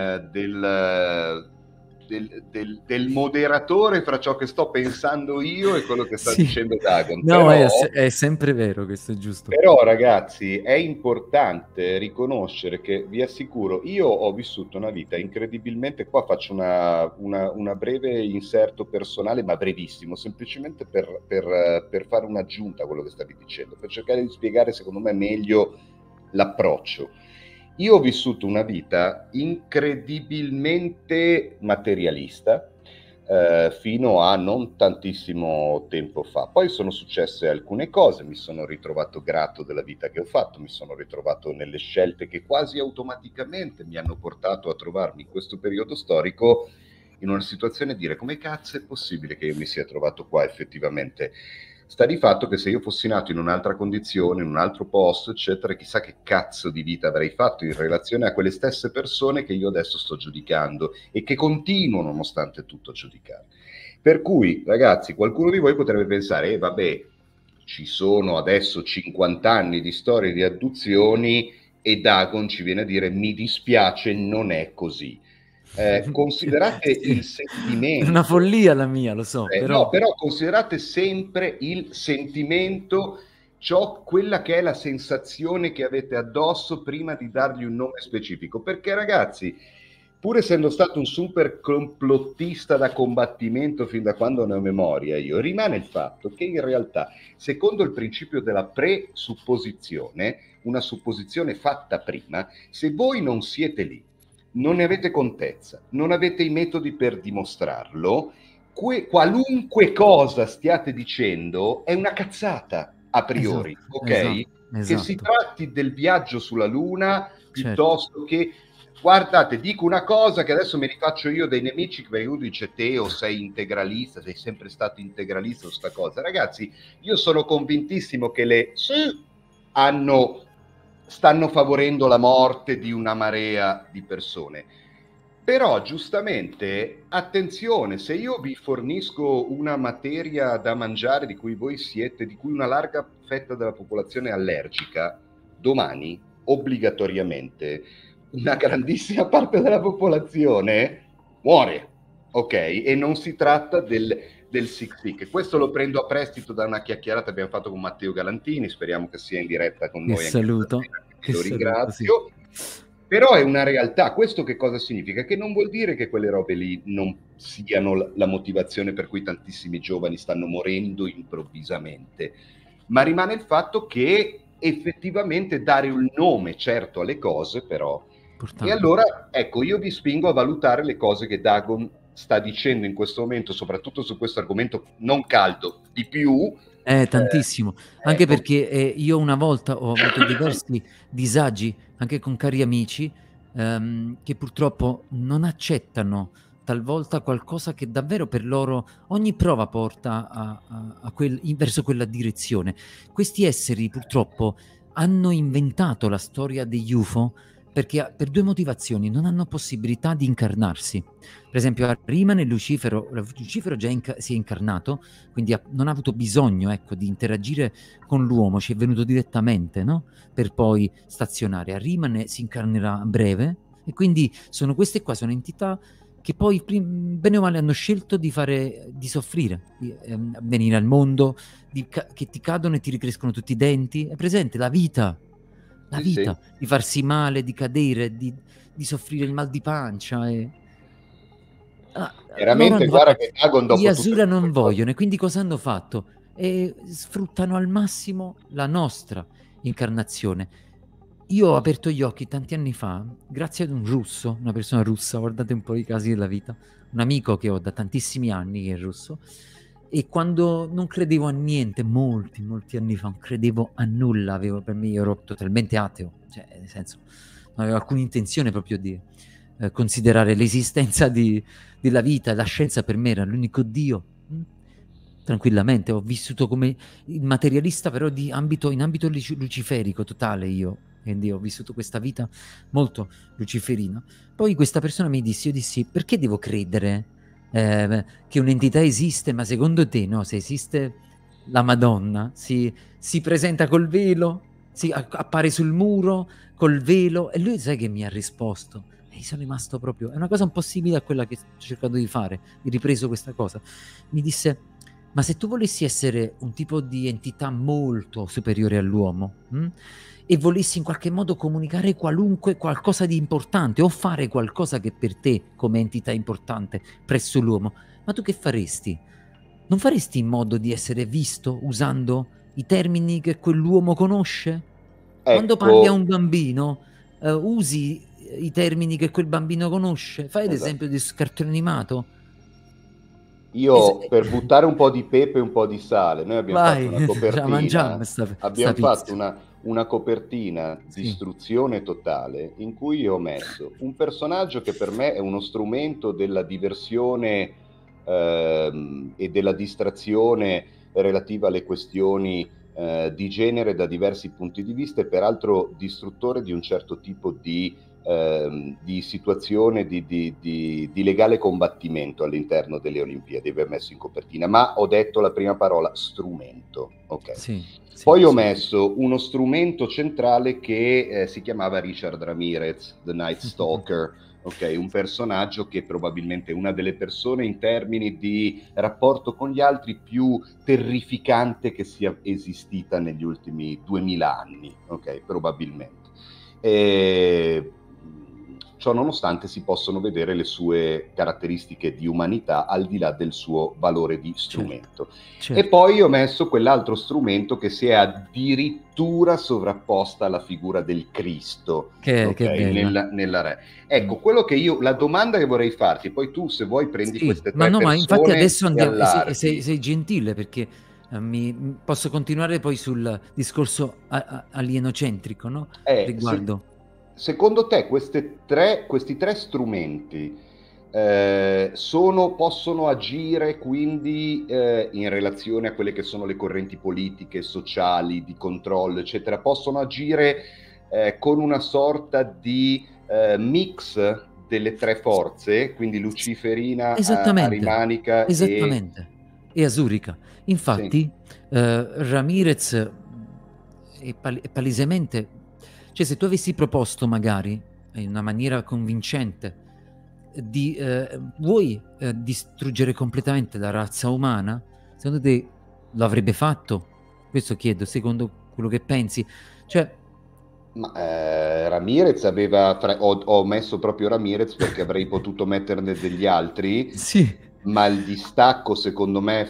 A: del moderatore fra ciò che sto pensando io e quello che sta dicendo Dagon.
B: No, però, è sempre vero, questo è giusto.
A: Però ragazzi, è importante riconoscere che, vi assicuro, io ho vissuto una vita incredibilmente, qua faccio una breve inserto personale, ma brevissimo, semplicemente per fare un'aggiunta a quello che stavi dicendo, per cercare di spiegare secondo me meglio l'approccio. Io ho vissuto una vita incredibilmente materialista fino a non tantissimo tempo fa. Poi sono successe alcune cose, mi sono ritrovato grato della vita che ho fatto, mi sono ritrovato nelle scelte che quasi automaticamente mi hanno portato a trovarmi in questo periodo storico in una situazione di dire come cazzo è possibile che io mi sia trovato qua effettivamente. Sta di fatto che se io fossi nato in un'altra condizione, in un altro posto, eccetera, chissà che cazzo di vita avrei fatto in relazione a quelle stesse persone che io adesso sto giudicando e che continuo nonostante tutto a giudicare. Per cui, ragazzi, qualcuno di voi potrebbe pensare, vabbè, ci sono adesso 50 anni di storie di adduzioni e Dagon ci viene a dire mi dispiace, non è così. Considerate il sentimento.
B: È una follia la mia, lo so.
A: No, però considerate sempre il sentimento, quella che è la sensazione che avete addosso prima di dargli un nome specifico. Perché ragazzi, pur essendo stato un super complottista da combattimento fin da quando ne ho memoria io, rimane il fatto che in realtà, secondo il principio della presupposizione, una supposizione fatta prima, se voi non siete lì, non ne avete contezza, non avete i metodi per dimostrarlo, qualunque cosa stiate dicendo è una cazzata a priori, esatto, ok? Esatto. Che si tratti del viaggio sulla Luna, piuttosto che guardate, dico una cosa che adesso mi rifaccio io dei nemici, perché uno dice te o sei integralista, sei sempre stato integralista su sta cosa. Ragazzi, io sono convintissimo che le stanno favorendo la morte di una marea di persone. Però giustamente, attenzione, se io vi fornisco una materia da mangiare di cui voi siete, di cui una larga fetta della popolazione è allergica, domani obbligatoriamente una grandissima parte della popolazione muore, ok? E non si tratta del sick sick. Questo lo prendo a prestito da una chiacchierata che abbiamo fatto con Matteo Galantini, speriamo che sia in diretta con
B: Che
A: noi anche
B: saluto,
A: stasera,
B: che
A: lo
B: saluto, sì.
A: ringrazio. Però è una realtà. Questo che cosa significa? Che non vuol dire che quelle robe lì non siano la motivazione per cui tantissimi giovani stanno morendo improvvisamente, ma rimane il fatto che effettivamente dare un nome certo alle cose, però. E
B: Importante.
A: allora, ecco, io vi spingo a valutare le cose che Dagon sta dicendo in questo momento, soprattutto su questo argomento non caldo, di più.
B: Tantissimo, anche
A: Ecco.
B: perché io una volta ho avuto diversi disagi anche con cari amici che purtroppo non accettano talvolta qualcosa che davvero per loro ogni prova porta verso quella direzione. Questi esseri purtroppo hanno inventato la storia degli UFO perché per due motivazioni non hanno possibilità di incarnarsi. Per esempio, a Riemann e Lucifero già si è incarnato, quindi non ha avuto bisogno, ecco, di interagire con l'uomo, ci è venuto direttamente, no? Per poi stazionare. A Riemann si incarnerà a breve, e quindi queste qua sono entità che poi bene o male hanno scelto di soffrire, di venire al mondo, che ti cadono e ti ricrescono tutti i denti. È presente la vita,
A: Sì, sì.
B: di farsi male, di cadere, di soffrire il mal di pancia. Loro
A: Chiaramente,
B: hanno
A: guarda
B: fatto,
A: che Dagon
B: gli
A: dopo tutte
B: Asura
A: queste
B: non
A: cose.
B: vogliono, e quindi cosa hanno fatto? Sfruttano al massimo la nostra incarnazione. Io ho aperto gli occhi tanti anni fa, grazie ad un russo, una persona russa, guardate un po' i casi della vita, un amico che ho da tantissimi anni che è russo, e quando non credevo a niente, molti anni fa, non credevo a nulla, per me io ero totalmente ateo, cioè nel senso, non avevo alcuna intenzione proprio di considerare l'esistenza della vita, la scienza per me era l'unico Dio. Tranquillamente, ho vissuto come il materialista, però in ambito luciferico totale io. Quindi ho vissuto questa vita molto luciferina. Poi questa persona io dissi, perché devo credere che un'entità esiste, ma secondo te, no, se esiste la Madonna, si presenta col velo, appare sul muro col velo, e lui sai che mi ha risposto? E sono rimasto proprio, è una cosa un po' simile a quella che sto cercando di fare, ho ripreso questa cosa. Mi disse, ma se tu volessi essere un tipo di entità molto superiore all'uomo e volessi in qualche modo comunicare qualcosa di importante o fare qualcosa che per te come entità importante presso l'uomo, ma tu che faresti? Non faresti in modo di essere visto usando i termini che quell'uomo conosce? Quando parli a
A: Ecco,
B: un bambino, usi i termini che quel bambino conosce? Fai
A: esatto.
B: l'esempio di cartone animato.
A: Io per buttare un po' di pepe e un po' di sale, noi abbiamo fatto
B: Vai,
A: una
B: mangiamo
A: copertina,
B: sta
A: abbiamo fatto
B: pizza.
A: una copertina di
B: Sì.
A: istruzione totale in cui io ho messo un personaggio che per me è uno strumento della diversione e della distrazione relativa alle questioni di genere da diversi punti di vista, e peraltro distruttore di un certo tipo di situazione di legale combattimento all'interno delle Olimpiadi, aver messo in copertina, ma ho detto la prima parola, strumento, ok.
B: Sì,
A: Poi ho
B: sì.
A: messo uno strumento centrale che si chiamava Richard Ramirez, The Night Stalker, ok, un personaggio che probabilmente è una delle persone in termini di rapporto con gli altri più terrificante che sia esistita negli ultimi 2000 anni, ok, probabilmente. E, ciò nonostante si possono vedere le sue caratteristiche di umanità al di là del suo valore di strumento. E
B: Certo.
A: poi ho messo quell'altro strumento che si è addirittura sovrapposta alla figura del Cristo,
B: Che
A: ok,
B: bella.
A: nella re. Ecco, la domanda che vorrei farti, poi tu se vuoi prendi
B: Sì,
A: queste
B: ma
A: tre
B: no, ma infatti
A: persone
B: adesso
A: e
B: andiamo,
A: allarghi.
B: sei gentile perché posso continuare poi sul discorso alienocentrico, no? Riguardo.
A: Secondo te questi tre strumenti possono agire quindi in relazione a quelle che sono le correnti politiche, sociali, di controllo, eccetera, possono agire con una sorta di mix delle tre forze, quindi luciferina,
B: Esattamente,
A: arimanica e...
B: esattamente. E Azurica.
A: Sì.
B: Infatti, Ramirez è palesemente, cioè se tu avessi proposto magari in una maniera convincente di vuoi distruggere completamente la razza umana, secondo te lo avrebbe fatto? Questo chiedo, secondo quello che pensi. Cioè,
A: Ma Ramirez aveva, ho messo proprio Ramirez perché avrei potuto metterne degli altri,
B: sì,
A: ma il distacco secondo me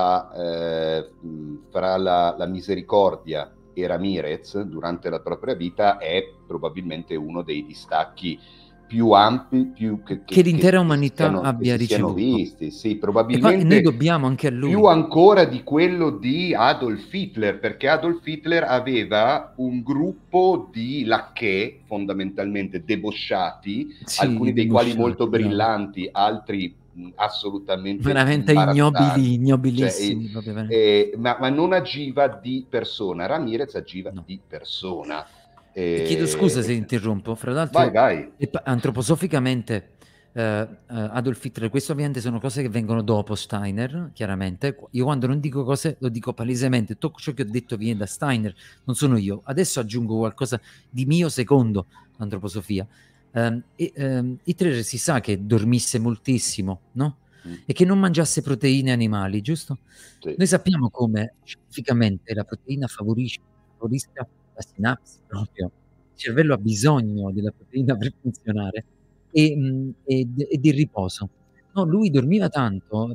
A: fra la Misericordia e Ramirez durante la propria vita è probabilmente uno dei distacchi più ampi, più
B: che l'intera umanità
A: che
B: abbia
A: si siano
B: ricevuto.
A: visti, sì,
B: E noi
A: probabilmente
B: dobbiamo anche a
A: più
B: lui.
A: ancora di quello di Adolf Hitler, perché Adolf Hitler aveva un gruppo di lacchè fondamentalmente debosciati,
B: Sì,
A: alcuni dei quali
B: debosciati,
A: molto
B: bravo.
A: brillanti, altri assolutamente
B: Veramente ignobili,
A: imbarazzanti, cioè,
B: ignobilissimi, proprio.
A: ma non agiva di persona, Ramirez agiva
B: No.
A: di persona.
B: E chiedo scusa se
A: E...
B: interrompo. Fra
A: Vai,
B: l'altro,
A: vai.
B: antroposoficamente, Adolf Hitler, queste ovviamente sono cose che vengono dopo Steiner, chiaramente. Io quando non dico cose lo dico palesemente. Tutto ciò che ho detto viene da Steiner, non sono io. Adesso aggiungo qualcosa di mio secondo l'antroposofia. Hitler si sa che dormisse moltissimo, no?
A: Mm,
B: E che non mangiasse proteine animali, giusto?
A: sì,
B: Noi sappiamo come scientificamente la proteina favorisca la sinapsi proprio. Il cervello ha bisogno della proteina per funzionare e del riposo. No, lui dormiva tanto,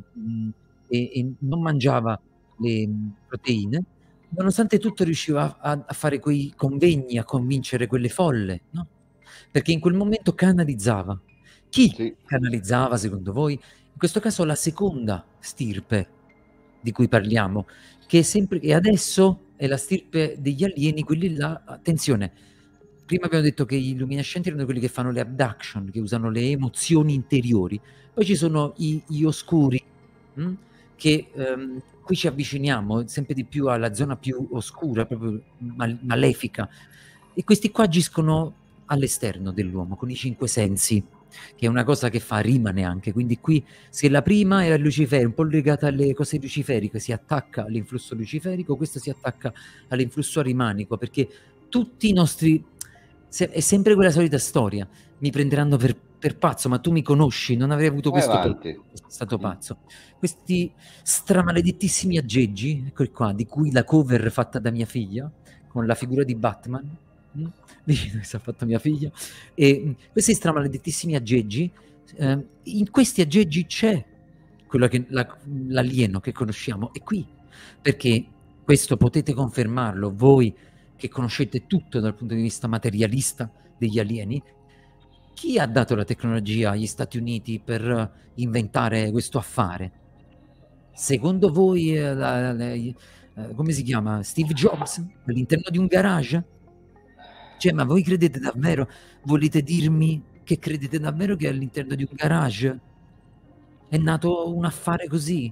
B: e non mangiava le, proteine, nonostante tutto riusciva a fare quei convegni, a convincere quelle folle, no, perché in quel momento canalizzava. Chi
A: sì.
B: canalizzava secondo voi? In questo caso la seconda stirpe di cui parliamo, che è sempre e adesso è la stirpe degli alieni, quelli là, attenzione, prima abbiamo detto che gli luminescenti erano quelli che fanno le abduction, che usano le emozioni interiori, poi ci sono gli oscuri, mh? Che qui ci avviciniamo sempre di più alla zona più oscura, proprio malefica, e questi qua agiscono all'esterno dell'uomo, con i cinque sensi, che è una cosa che fa rima neanche, quindi qui se la prima è a Lucifero, un po' legata alle cose luciferiche, si attacca all'influsso luciferico, questo si attacca all'influsso arimanico, perché tutti i nostri... è sempre quella solita storia, mi prenderanno per pazzo, ma tu mi conosci, non avrei avuto
A: Vai
B: questo
A: avanti.
B: problema, sono stato pazzo. Questi stramaledettissimi aggeggi, eccoli qua, di cui la cover fatta da mia figlia, con la figura di Batman, vicino che si è fatto mia figlia, e questi stramaledettissimi aggeggi, in questi aggeggi c'è quello che l'alieno che conosciamo, è qui, perché questo potete confermarlo voi che conoscete tutto dal punto di vista materialista degli alieni. Chi ha dato la tecnologia agli Stati Uniti per inventare questo affare? Secondo voi, come si chiama? Steve Jobs? All'interno di un garage? Cioè, ma voi credete davvero? Volete dirmi che credete davvero che all'interno di un garage è nato un affare così?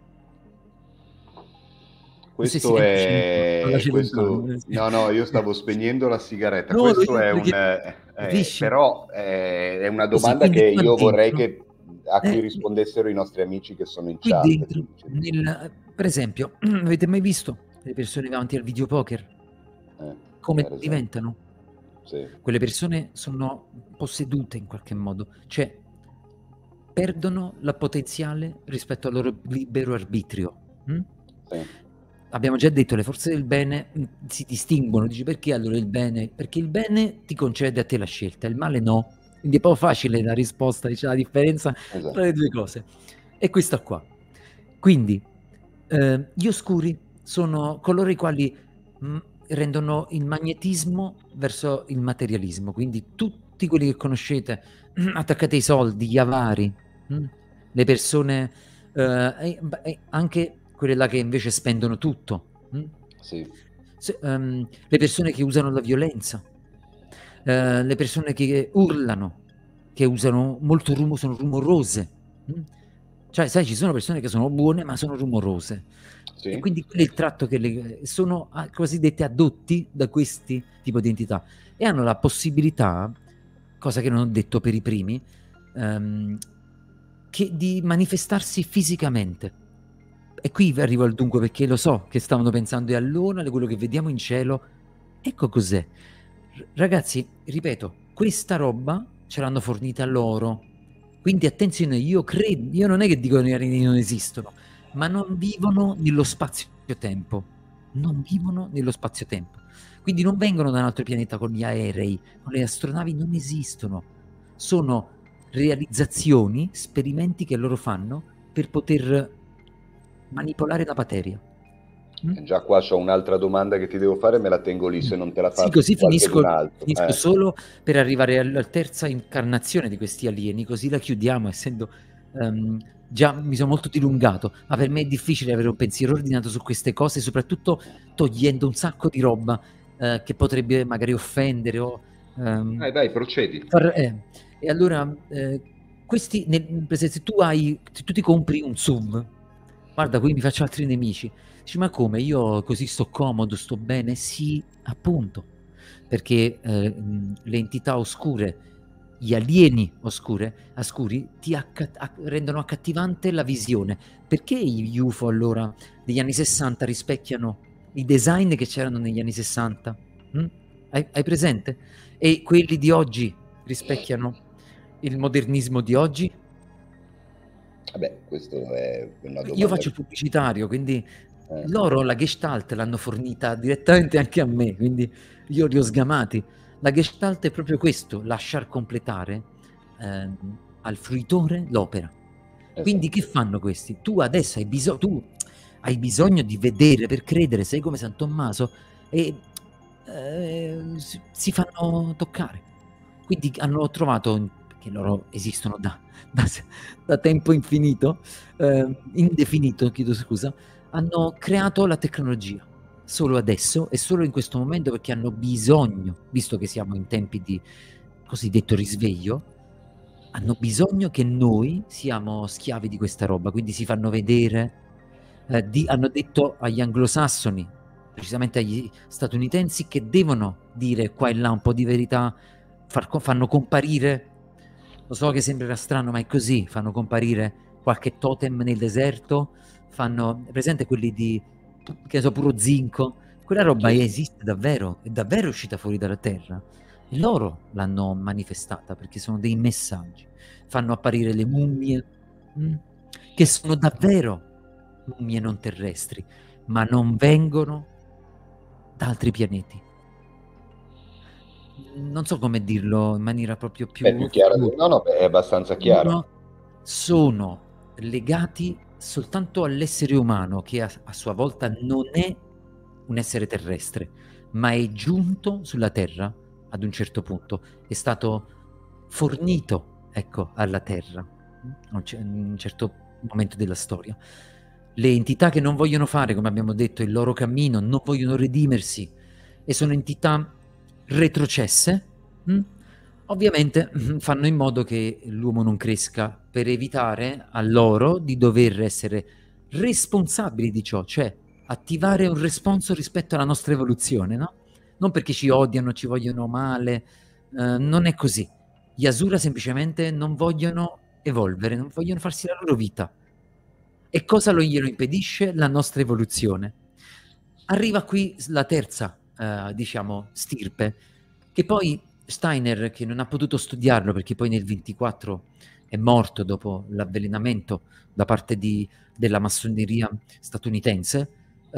B: Non so se si
A: Questo
B: sente cinema, alla
A: è...
B: Celentano.
A: Questo... No, no, io stavo spegnendo la sigaretta.
B: No, lo
A: Questo
B: dico
A: è un...
B: perché capisci?
A: però è una
B: Così,
A: domanda che
B: quindi qua
A: io vorrei
B: dentro,
A: a cui
B: eh,
A: rispondessero i nostri amici che sono in
B: qui
A: chat.
B: dentro, per esempio, avete mai visto le persone davanti al videopoker? Come
A: Per esempio.
B: diventano?
A: Sì,
B: Quelle persone sono possedute in qualche modo, cioè perdono la potenziale rispetto al loro libero arbitrio.
A: sì.
B: Abbiamo già detto, le forze del bene si distinguono. Dici perché allora il bene? Perché il bene ti concede a te la scelta, il male no. Quindi è proprio facile la risposta, dice la differenza tra
A: Esatto.
B: le due cose. È questa qua. Quindi gli oscuri sono coloro i quali rendono il magnetismo verso il materialismo. Quindi tutti quelli che conoscete, attaccate ai soldi, gli avari, le persone, anche quelle là che invece spendono tutto,
A: Sì,
B: le persone che usano la violenza, le persone che urlano, che usano molto rumore, sono rumorose. Cioè, sai, ci sono persone che sono buone ma sono rumorose. E
A: sì.
B: quindi quello è il tratto che sono cosiddette adotti da questi tipo di entità e hanno la possibilità, cosa che non ho detto per i primi, di manifestarsi fisicamente. E qui arrivo al dunque, perché lo so che stavano pensando, e allora quello che vediamo in cielo, ecco cos'è. Ragazzi, ripeto, questa roba ce l'hanno fornita loro. Quindi attenzione, io non è che dico che gli alieni non esistono, ma non vivono nello spazio-tempo. Non vivono nello spazio-tempo. Quindi non vengono da un altro pianeta con gli aerei, con le astronavi, non esistono. Sono realizzazioni, esperimenti che loro fanno per poter manipolare la materia.
A: Già qua c'ho un'altra domanda che ti devo fare, me la tengo lì, se non te la
B: Sì,
A: faccio
B: così
A: qualcedun
B: finisco
A: altro.
B: solo per arrivare alla terza incarnazione di questi alieni, così la chiudiamo, essendo già mi sono molto dilungato, ma per me è difficile avere un pensiero ordinato su queste cose, soprattutto togliendo un sacco di roba che potrebbe magari offendere o
A: Dai, procedi.
B: e allora questi, se tu ti compri un SUV, guarda, qui mi faccio altri nemici. Dici, ma come? Io così sto comodo, sto bene? Sì, appunto, perché le entità oscure, gli alieni oscuri, rendono accattivante la visione. Perché gli UFO allora degli anni 60 rispecchiano i design che c'erano negli anni 60? Hai presente? E quelli di oggi rispecchiano il modernismo di oggi?
A: Vabbè, questa è una domanda.
B: Io faccio il pubblicitario, quindi loro la Gestalt l'hanno fornita direttamente anche a me, quindi io li ho sgamati. La Gestalt è proprio questo, lasciar completare al fruitore l'opera.
A: Esatto.
B: Quindi che fanno questi? Tu adesso hai bisogno di vedere per credere, sei come San Tommaso, e si fanno toccare. Quindi hanno trovato, che loro esistono da tempo infinito, indefinito, chiedo scusa, hanno creato la tecnologia solo adesso e solo in questo momento, perché hanno bisogno, visto che siamo in tempi di cosiddetto risveglio, hanno bisogno che noi siamo schiavi di questa roba, quindi si fanno vedere, hanno detto agli anglosassoni, precisamente agli statunitensi, che devono dire qua e là un po' di verità, fanno comparire, lo so che sembrerà strano, ma è così, fanno comparire qualche totem nel deserto, fanno, presente quelli di, che ne so, puro zinco, quella roba esiste davvero, è davvero uscita fuori dalla terra. E loro l'hanno manifestata perché sono dei messaggi. Fanno apparire le mummie, che sono davvero mummie non terrestri, ma non vengono da altri pianeti. Non so come dirlo in maniera proprio più...
A: È più chiaro. No, è abbastanza chiaro.
B: Sono legati soltanto all'essere umano, che a sua volta non è un essere terrestre, ma è giunto sulla Terra ad un certo punto, è stato fornito, ecco, alla Terra in un certo momento della storia. Le entità che non vogliono fare, come abbiamo detto, il loro cammino, non vogliono redimersi e sono entità retrocesse, ovviamente fanno in modo che l'uomo non cresca, per evitare a loro di dover essere responsabili di ciò, cioè attivare un responso rispetto alla nostra evoluzione, no? Non perché ci odiano, ci vogliono male, non è così. Gli Asura semplicemente non vogliono evolvere, non vogliono farsi la loro vita. E cosa glielo impedisce? La nostra evoluzione. Arriva qui la terza, diciamo, stirpe, che poi Steiner, che non ha potuto studiarlo perché poi nel 24 è morto dopo l'avvelenamento da parte della massoneria statunitense,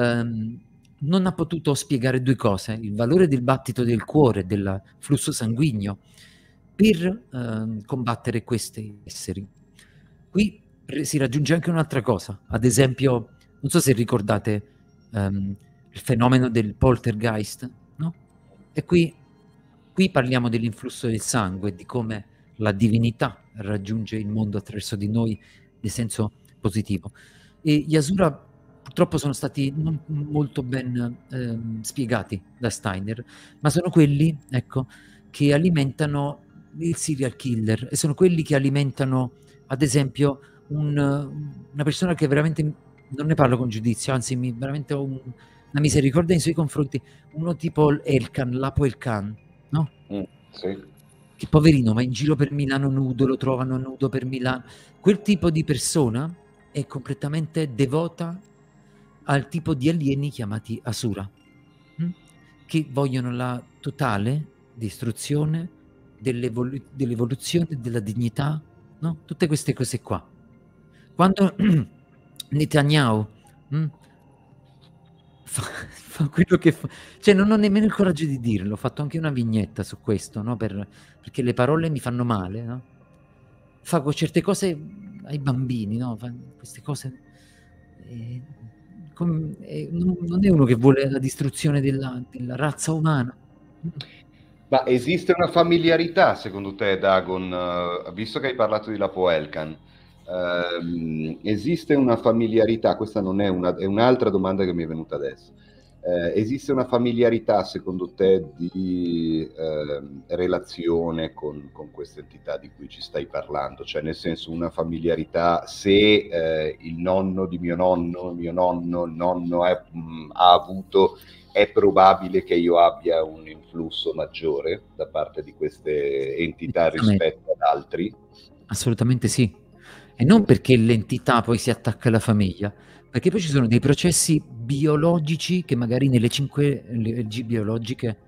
B: non ha potuto spiegare due cose: il valore del battito del cuore, del flusso sanguigno, per combattere questi esseri. Qui si raggiunge anche un'altra cosa, ad esempio, non so se ricordate il fenomeno del poltergeist, no? E qui parliamo dell'influsso del sangue, di come la divinità raggiunge il mondo attraverso di noi nel senso positivo. E gli Asura purtroppo sono stati non molto ben spiegati da Steiner, ma sono quelli, ecco, che alimentano il serial killer, e sono quelli che alimentano, ad esempio, una persona che veramente non ne parlo con giudizio, anzi veramente ho una misericordia nei suoi confronti, uno tipo Elkan, Lapo Elkan, no?
A: Sì.
B: che poverino va in giro per Milano nudo, lo trovano nudo per Milano. Quel tipo di persona è completamente devota al tipo di alieni chiamati Asura, che vogliono la totale distruzione dell'evoluzione, della dignità, no? Tutte queste cose qua. Quando Netanyahu fa quello che fa, cioè non ho nemmeno il coraggio di dirlo, ho fatto anche una vignetta su questo, no? Perché le parole mi fanno male, no? Fa certe cose ai bambini, no? Fa queste cose... non è uno che vuole la distruzione della razza umana.
A: Ma esiste una familiarità, secondo te, Dagon, visto che hai parlato di Lapo Elkan, esiste una familiarità, questa non è è un'altra domanda che mi è venuta adesso, esiste una familiarità, secondo te, di relazione con questa entità di cui ci stai parlando? Cioè, nel senso, una familiarità, se il nonno di mio nonno, il nonno ha avuto... È probabile che io abbia un influsso maggiore da parte di queste entità rispetto ad altri?
B: Assolutamente sì. E non perché l'entità poi si attacca alla famiglia, perché poi ci sono dei processi biologici che magari nelle 5 leggi biologiche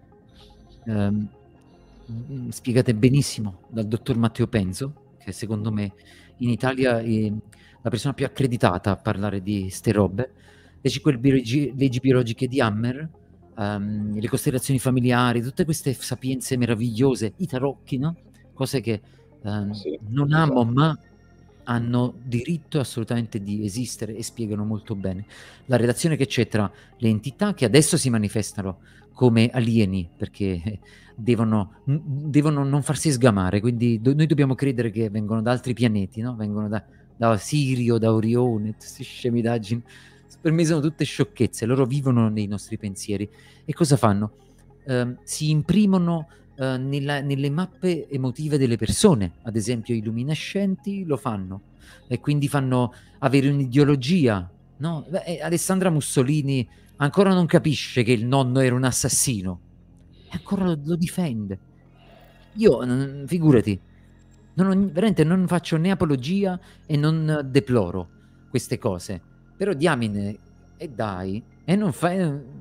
B: spiegate benissimo dal dottor Matteo Penzo, che secondo me in Italia è la persona più accreditata a parlare di ste robe. Le 5 leggi biologiche di Hammer, le costellazioni familiari, tutte queste sapienze meravigliose, i tarocchi, no? Cose che
A: Sì,
B: non amo,
A: esatto.
B: ma hanno diritto assolutamente di esistere e spiegano molto bene la relazione che c'è tra le entità che adesso si manifestano come alieni, perché devono non farsi sgamare, quindi noi dobbiamo credere che vengono da altri pianeti, no? Vengono da Sirio, da Orione, queste scemidaggini. Per me sono tutte sciocchezze, loro vivono nei nostri pensieri. E cosa fanno? Si imprimono nelle mappe emotive delle persone, ad esempio i luminescenti lo fanno, e quindi fanno avere un'ideologia, no? Alessandra Mussolini ancora non capisce che il nonno era un assassino, e ancora lo difende. Io, figurati, veramente non faccio né apologia e non deploro queste cose, però diamine, e dai, e non fai...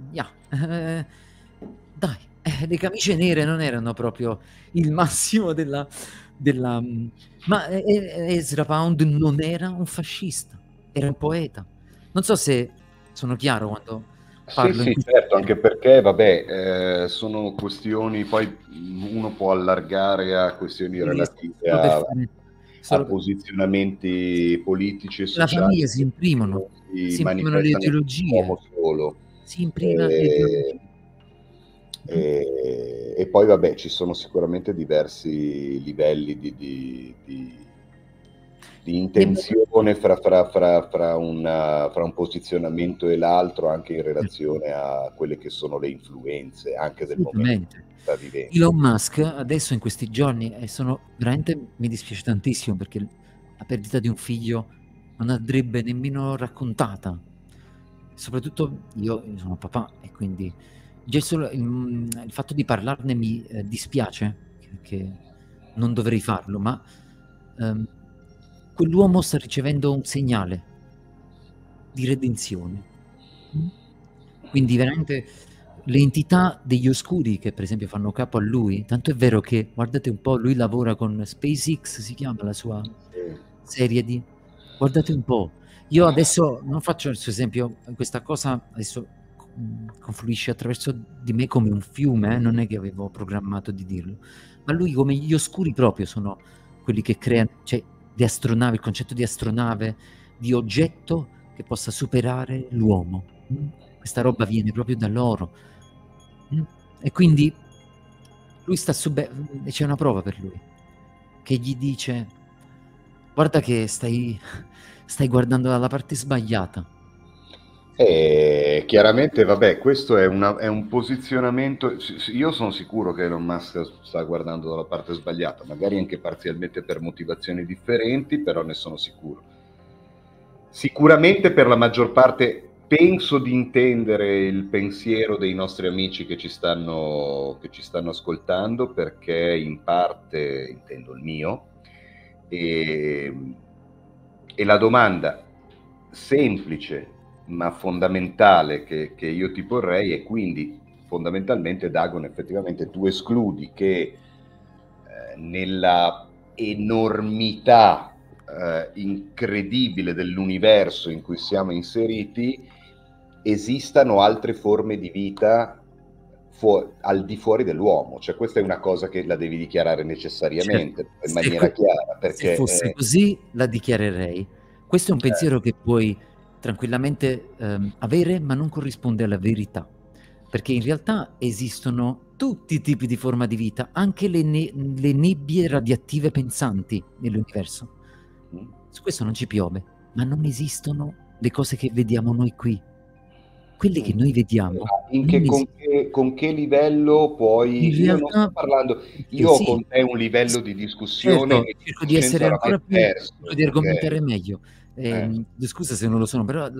B: dai, le camicie nere non erano proprio il massimo della ma Ezra Pound non era un fascista, era un poeta. Non so se sono chiaro quando
A: Sì,
B: parlo in
A: sì,
B: questi
A: certo,
B: termini.
A: anche perché, vabbè, sono questioni, poi uno può allargare a questioni
B: Sì,
A: relative
B: solo per fare,
A: a
B: solo per...
A: posizionamenti politici e
B: La
A: sociali
B: famiglia
A: che non si
B: si imprimono le
A: manifestano in un
B: ideologie,
A: uomo solo.
B: si imprima le
A: E,
B: ideologie.
A: e poi, vabbè, ci sono sicuramente diversi livelli di intenzione fra un posizionamento e l'altro, anche in relazione a quelle che sono le influenze anche del momento in
B: Assolutamente.
A: cui si sta vivendo.
B: Elon Musk adesso in questi giorni, sono veramente, mi dispiace tantissimo perché la perdita di un figlio non andrebbe nemmeno raccontata. Soprattutto io sono papà e quindi già solo il fatto di parlarne mi dispiace, che non dovrei farlo, ma quell'uomo sta ricevendo un segnale di redenzione. Quindi veramente le entità degli oscuri che per esempio fanno capo a lui, tanto è vero che guardate un po', lui lavora con SpaceX, si chiama la sua
A: Sì.
B: serie di... Guardate un po', io adesso non faccio il suo esempio, questa cosa adesso confluisce attraverso di me come un fiume, non è che avevo programmato di dirlo, ma lui come gli oscuri proprio sono quelli che creano, cioè di astronave, il concetto di astronave, di oggetto che possa superare l'uomo. Questa roba viene proprio da loro. E quindi lui sta c'è una prova per lui, che gli dice: guarda che stai guardando dalla parte sbagliata.
A: E chiaramente, vabbè, questo è un posizionamento. Io sono sicuro che Elon Musk sta guardando dalla parte sbagliata, magari anche parzialmente per motivazioni differenti, però ne sono sicuro. Sicuramente per la maggior parte penso di intendere il pensiero dei nostri amici che ci stanno ascoltando, perché in parte intendo il mio, e, e la domanda semplice ma fondamentale che io ti porrei è quindi fondamentalmente, Dagon, effettivamente tu escludi che nella enormità incredibile dell'universo in cui siamo inseriti esistano altre forme di vita al di fuori dell'uomo, cioè questa è una cosa che la devi dichiarare necessariamente,
B: Certo,
A: in maniera chiara,
B: se
A: perché
B: fosse così la dichiarerei. Questo è un pensiero che puoi tranquillamente avere, ma non corrisponde alla verità, perché in realtà esistono tutti i tipi di forma di vita, anche le nebbie radioattive pensanti nell'universo. Su questo non ci piove, ma non esistono le cose che vediamo noi qui. Quelle che noi vediamo
A: con che livello
B: in
A: puoi... Io non sto
B: realtà
A: parlando, io ho
B: sì,
A: con te un livello di discussione
B: certo,
A: e di
B: cerco di
A: coscienza
B: essere
A: oramai
B: ancora più, cerco
A: diverso,
B: di argomentare
A: ok?
B: meglio. Scusa se non lo sono, però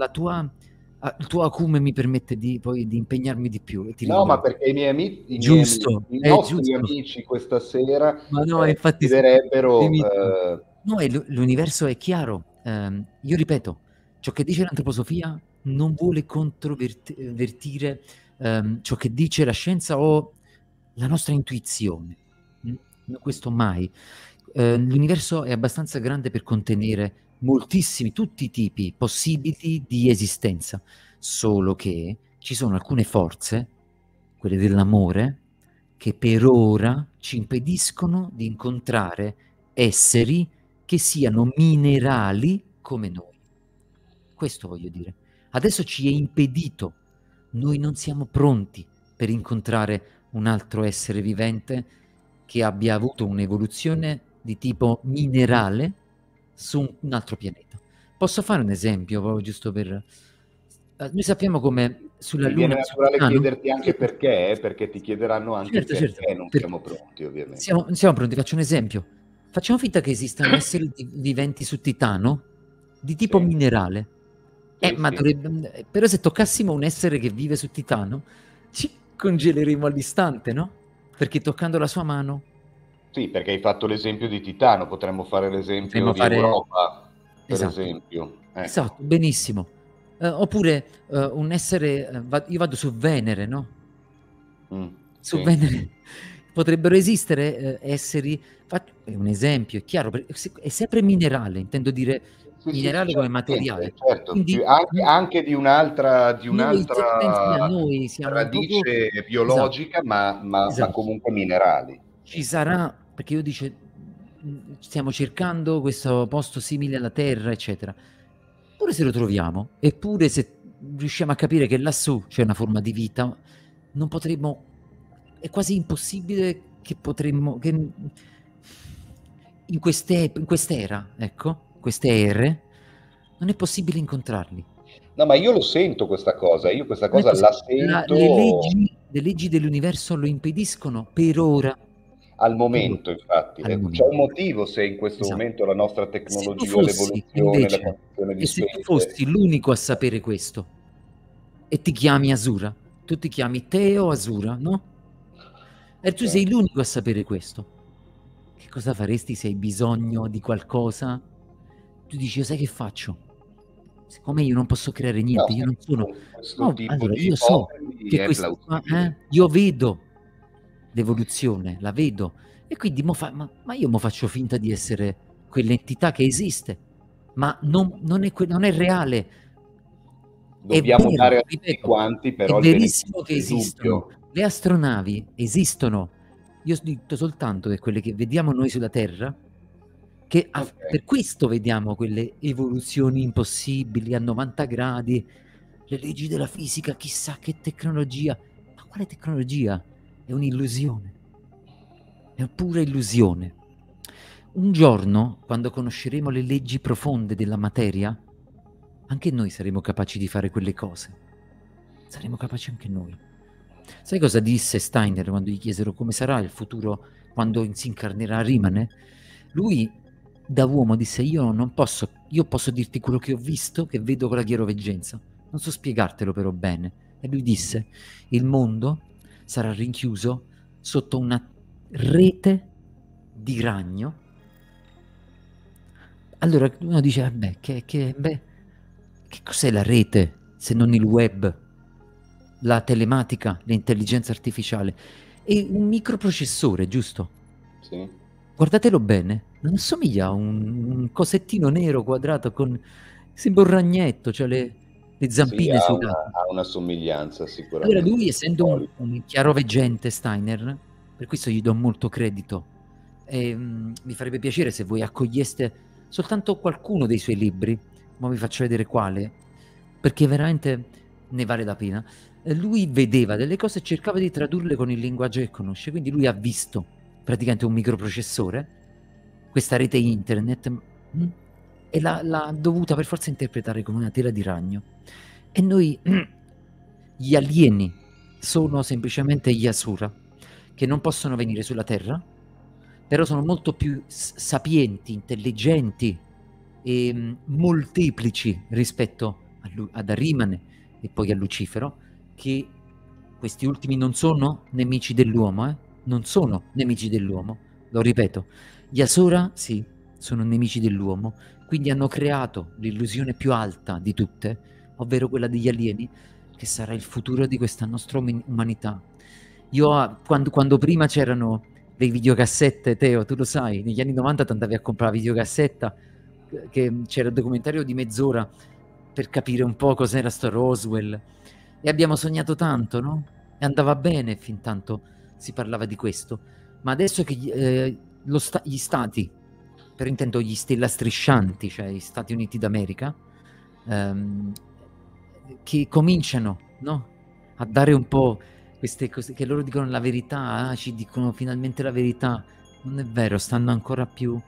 B: il tuo acume mi permette poi di impegnarmi di più e ti
A: No, ma
B: ringrazio.
A: perché
B: Giusto,
A: i
B: è
A: nostri
B: giusto.
A: amici questa sera
B: Ma no, infatti
A: chiederebbero...
B: benissimo. No, l'universo è chiaro. Io ripeto, ciò che dice l'antroposofia non vuole controvertire ciò che dice la scienza o la nostra intuizione. No, questo mai. L'universo è abbastanza grande per contenere moltissimi, tutti i tipi possibili di esistenza, solo che ci sono alcune forze, quelle dell'amore, che per ora ci impediscono di incontrare esseri che siano minerali come noi. Questo voglio dire. Adesso ci è impedito, noi non siamo pronti per incontrare un altro essere vivente che abbia avuto un'evoluzione di tipo minerale su un altro pianeta. Posso fare un esempio, proprio giusto per... noi sappiamo come sulla
A: Mi
B: Luna,
A: viene
B: su
A: naturale
B: Titano...
A: chiederti anche perché, perché ti chiederanno anche
B: Certo, certo.
A: perché non siamo pronti, ovviamente.
B: Non siamo pronti, faccio un esempio. Facciamo finta che esistano esseri viventi su Titano di tipo
A: Sì,
B: minerale.
A: sì,
B: Ma
A: sì.
B: però se toccassimo un essere che vive su Titano, ci congeleremo all'istante, no? Perché toccando la sua mano
A: Sì, perché hai fatto l'esempio di Titano, potremmo fare l'esempio
B: potremmo
A: di
B: fare...
A: Europa, per
B: Esatto,
A: esempio.
B: esatto,
A: Ecco.
B: benissimo. Oppure un essere... io vado su Venere, no? Su
A: Sì.
B: Venere potrebbero esistere esseri... È un esempio, è chiaro, è sempre minerale, intendo dire
A: Sì, sì, sì,
B: minerale come materiale.
A: certamente, certo.
B: Quindi
A: Anche di
B: noi, se pensi a
A: un'altra
B: noi, siamo un poco...
A: radice
B: Esatto,
A: biologica, ma
B: esatto.
A: comunque minerali.
B: Ci sarà, perché io dice, stiamo cercando questo posto simile alla Terra, eccetera. Pure se lo troviamo, eppure se riusciamo a capire che lassù c'è una forma di vita, non potremmo, è quasi impossibile che potremmo, che in quest'era, ecco, queste ere, non è possibile incontrarli.
A: No, ma io lo sento questa cosa, io questa
B: Non è
A: cosa la
B: possibile.
A: sento
B: Le leggi dell'universo lo impediscono per ora.
A: al
B: Per ora,
A: momento, infatti.
B: al
A: C'è un
B: momento.
A: motivo se in questo
B: Esatto.
A: momento la nostra
B: Se tu
A: tecnologia,
B: fossi
A: l'evoluzione, la
B: invece,
A: condizione di
B: e se tu
A: specie...
B: fossi l'unico a sapere questo, e ti chiami Asura, tu ti chiami Teo Asura, no? E tu sei l'unico a sapere questo. Che cosa faresti se hai bisogno di qualcosa? Tu dici, sai che faccio? Siccome io non posso creare
A: No,
B: niente, io non sono...
A: questo
B: No,
A: tipo
B: allora
A: di
B: io so
A: ipotesi
B: che
A: è
B: questo qua,
A: plausibile.
B: io vedo l'evoluzione, la vedo, e quindi ma io mo faccio finta di essere quell'entità che esiste, ma non è reale. È
A: Dobbiamo
B: vero,
A: dare a tutti
B: ripeto,
A: quanti
B: è
A: però il
B: verissimo
A: beneficio
B: che
A: del
B: esistono.
A: dubbio.
B: Le astronavi esistono. Io ho detto soltanto che quelle che vediamo noi sulla Terra, che
A: Ok.
B: per questo vediamo quelle evoluzioni impossibili a 90 gradi, le leggi della fisica, chissà che tecnologia. Ma quale tecnologia? È un'illusione. È pura illusione. Un giorno, quando conosceremo le leggi profonde della materia, anche noi saremo capaci di fare quelle cose. Saremo capaci anche noi. Sai cosa disse Steiner quando gli chiesero come sarà il futuro quando si incarnerà Rimane? Lui, da uomo, disse: io posso dirti quello che ho visto, che vedo con la chiaroveggenza, non so spiegartelo però bene. E lui disse, il mondo sarà rinchiuso sotto una rete di ragno. Allora uno dice, vabbè, che cos'è la rete se non il web, la telematica, l'intelligenza artificiale? È un microprocessore, giusto?
A: Sì.
B: Guardatelo bene, non assomiglia a un cosettino nero quadrato con... Sembra un ragnetto, cioè le
A: Sì,
B: zampine sui lati.
A: ha una somiglianza
B: Allora
A: sicuramente
B: lui, essendo
A: simbolica.
B: un chiaroveggente Steiner, per questo gli do molto credito, e, mi farebbe piacere se voi accoglieste soltanto qualcuno dei suoi libri, ma vi faccio vedere quale, perché veramente ne vale la pena. Lui vedeva delle cose e cercava di tradurle con il linguaggio che conosce, quindi lui ha visto praticamente un microprocessore, questa rete internet, e l'ha dovuta per forza interpretare come una tela di ragno. E noi, gli alieni, sono semplicemente gli Asura, che non possono venire sulla Terra, però sono molto più sapienti, intelligenti e molteplici rispetto ad Arimane e poi a Lucifero, che questi ultimi non sono nemici dell'uomo, non sono nemici dell'uomo, lo ripeto, gli Asura sì, sono nemici dell'uomo, quindi hanno creato l'illusione più alta di tutte, ovvero quella degli alieni, che sarà il futuro di questa nostra umanità. Io, quando prima c'erano le videocassette, Teo, tu lo sai, negli anni 90 ti andavi a comprare la videocassetta, che c'era il documentario di mezz'ora per capire un po' cos'era sto Roswell. E abbiamo sognato tanto, no? E andava bene fin tanto si parlava di questo. Ma adesso che gli stati, per intendo gli striscianti, cioè gli Stati Uniti d'America, che cominciano, no? A dare un po' queste cose, che loro dicono la verità, ci dicono finalmente la verità. Non è vero, stanno ancora più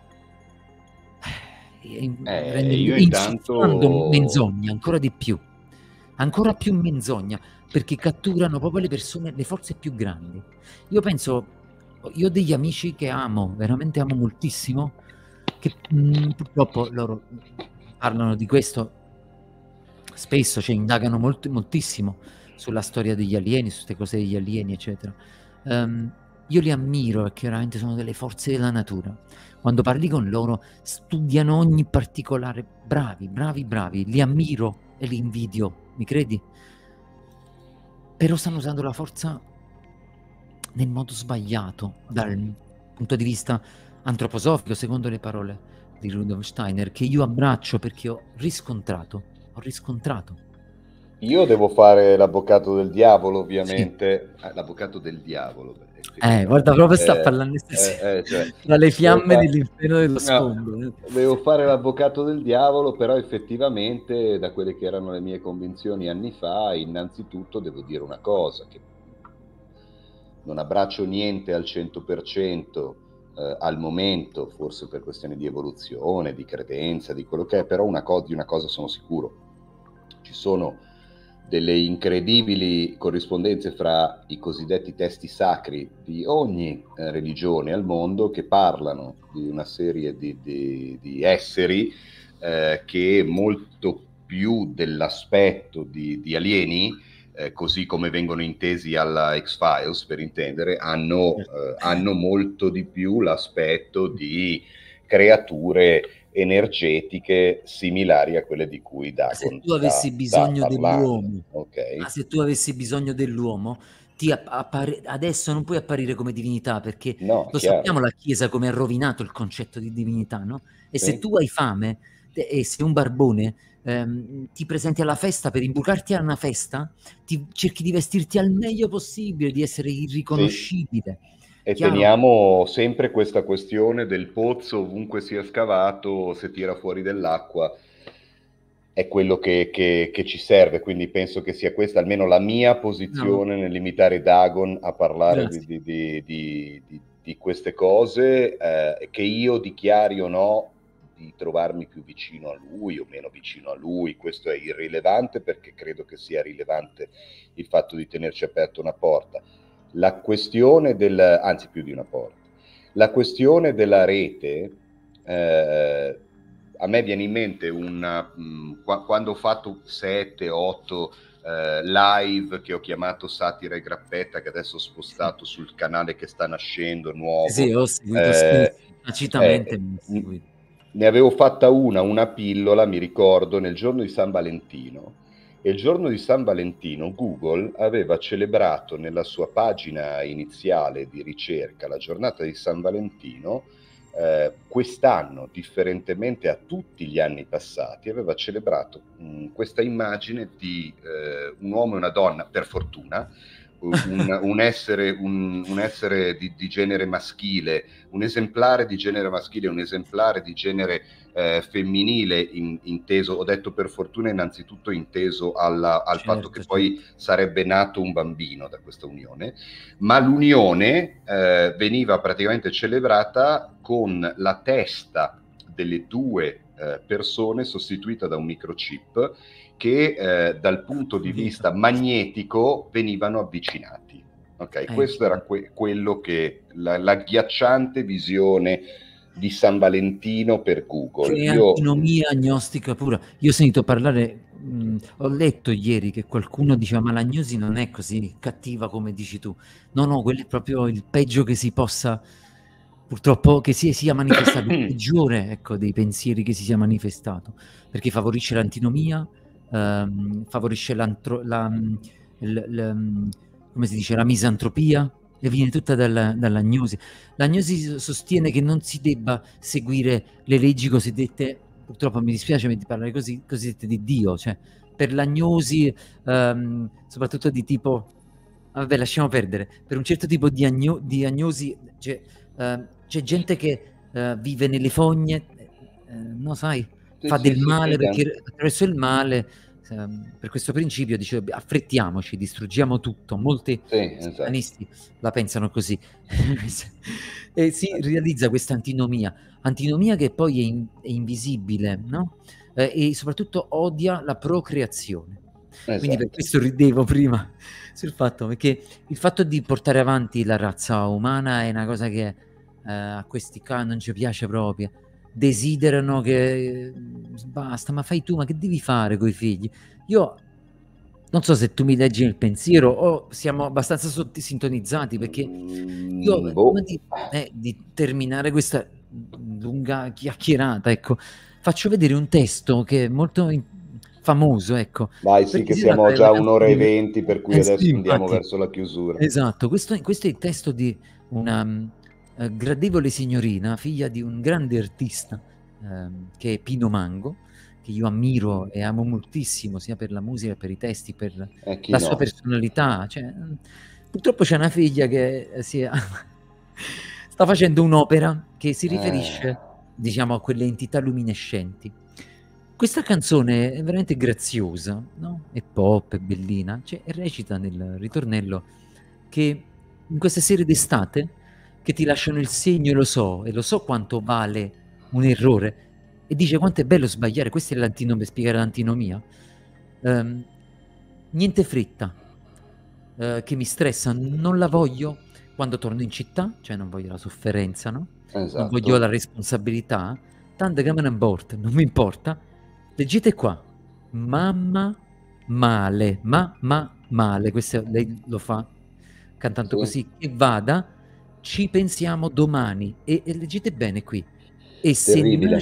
A: Io
B: insufflando
A: intanto
B: menzogna, ancora più menzogna, perché catturano proprio le persone, le forze più grandi. Io penso, io ho degli amici che amo, veramente amo moltissimo, che purtroppo loro parlano di questo spesso, cioè indagano moltissimo sulla storia degli alieni, su queste cose degli alieni, eccetera. Io li ammiro perché veramente sono delle forze della natura. Quando parli con loro, studiano ogni particolare. Bravi, bravi, bravi. Li ammiro e li invidio, mi credi? Però stanno usando la forza nel modo sbagliato, dal punto di vista antroposofico, secondo le parole di Rudolf Steiner, che io abbraccio perché ho riscontrato.
A: Io devo fare l'avvocato del diavolo,
B: Sì.
A: ovviamente. L'avvocato del diavolo,
B: Guarda, proprio sta
A: effettivamente.
B: parlando stasera.
A: Cioè,
B: Tra le
A: devo,
B: fiamme
A: fa-
B: dell'inferno dello
A: no,
B: sfondo.
A: devo fare l'avvocato del diavolo, però effettivamente, da quelle che erano le mie convinzioni anni fa, innanzitutto devo dire una cosa, che non abbraccio niente al 100%. Al momento, forse per questioni di evoluzione, di credenza, di quello che è, però di una cosa sono sicuro. Ci sono delle incredibili corrispondenze fra i cosiddetti testi sacri di ogni religione al mondo, che parlano di una serie di esseri che molto più dell'aspetto di alieni, così come vengono intesi alla X-Files, per intendere, hanno molto di più l'aspetto di creature energetiche similari a quelle di cui
B: Ma se
A: Dagon
B: tu avessi
A: sta
B: bisogno
A: parlando.
B: dell'uomo,
A: Ok?
B: ma se tu avessi bisogno dell'uomo, adesso non puoi apparire come divinità, perché
A: No, è
B: lo sappiamo
A: chiaro.
B: la Chiesa come ha rovinato il concetto di divinità, no? E se
A: Sì?
B: tu hai fame e sei un barbone, ti presenti alla festa per imbucarti a una festa, cerchi di vestirti al meglio possibile, di essere
A: Sì.
B: irriconoscibile.
A: E
B: Chiaro?
A: teniamo sempre questa questione del pozzo, ovunque sia scavato, se tira fuori dell'acqua, è quello che ci serve. Quindi penso che sia questa almeno la mia
B: No,
A: posizione nel limitare Dagon a parlare
B: grazie.
A: di queste cose, che io dichiari o no di trovarmi più vicino a lui o meno vicino a lui. Questo è irrilevante, perché credo che sia rilevante il fatto di tenerci aperta una porta. La questione anzi più di una porta, la questione della rete, a me viene in mente quando ho fatto 7-8 live che ho chiamato Satira e Grappetta, che adesso ho spostato sul canale che sta nascendo nuovo.
B: Sì, ho seguito spesso, tacitamente mi ho seguito.
A: Ne avevo fatta una pillola, mi ricordo, nel giorno di San Valentino. E il giorno di San Valentino Google aveva celebrato nella sua pagina iniziale di ricerca la giornata di San Valentino. Quest'anno, differentemente a tutti gli anni passati, aveva celebrato questa immagine di un uomo e una donna, per fortuna, un essere di genere maschile, un esemplare di genere maschile, un esemplare di genere femminile, inteso, ho detto per fortuna innanzitutto inteso al
B: Certo,
A: fatto che poi sarebbe nato un bambino da questa unione, ma l'unione veniva praticamente celebrata con la testa delle due persone sostituita da un microchip che dal punto di vista magnetico venivano avvicinati. Ok, questo era quello che l'agghiacciante visione di San Valentino per Google.
B: Che antinomia agnostica pura. Io ho sentito parlare, ho letto ieri che qualcuno diceva ma l'agnosi non è così cattiva come dici tu. No, quello è proprio il peggio che si possa, purtroppo, che sia manifestato, il peggiore, ecco, dei pensieri che si sia manifestato, perché favorisce l'antinomia, favorisce come si dice, la misantropia, e viene tutta dall'agnosi. L'agnosi sostiene che non si debba seguire le leggi cosiddette, purtroppo mi dispiace di parlare così, cosiddette di Dio, cioè per l'agnosi, soprattutto di tipo, vabbè, lasciamo perdere, per un certo tipo di agnosi, c'è gente che vive nelle fogne, no, sai, fa del male perché attraverso il male, per questo principio dice affrettiamoci, distruggiamo tutto. Molti satanisti la pensano così e si realizza questa antinomia che poi è invisibile, no? E soprattutto odia la procreazione. Quindi per questo ridevo prima sul fatto, perché il fatto di portare avanti la razza umana è una cosa che a questi qua non ci piace proprio. Desiderano che basta, ma fai tu, ma che devi fare coi figli? Io non so se tu mi leggi nel pensiero o siamo abbastanza sintonizzati, perché io prima di terminare questa lunga chiacchierata, ecco, faccio vedere un testo che è molto famoso, ecco.
A: Vai, sì, che siamo già 1:20, per cui adesso andiamo verso la chiusura.
B: Esatto, questo è il testo di una gradevole signorina, figlia di un grande artista che è Pino Mango, che io ammiro e amo moltissimo, sia per la musica, per i testi, per la sua personalità. Cioè, purtroppo c'è una figlia che sta facendo un'opera che si riferisce, diciamo, a quelle entità luminescenti. Questa canzone è veramente graziosa, no? È pop, è bellina, cioè, recita nel ritornello che in queste sere d'estate che ti lasciano il segno, e lo so quanto vale un errore, e dice quanto è bello sbagliare. Questa è l'antinomia, per spiegare l'antinomia. Niente fretta, che mi stressa, non la voglio quando torno in città, cioè non voglio la sofferenza, no?
A: Esatto.
B: Non voglio la responsabilità, tanto che me ne importa, non mi importa. Leggete qua, mamma male, male, questo lei lo fa cantando così, che vada, ci pensiamo domani, e leggete bene qui, e se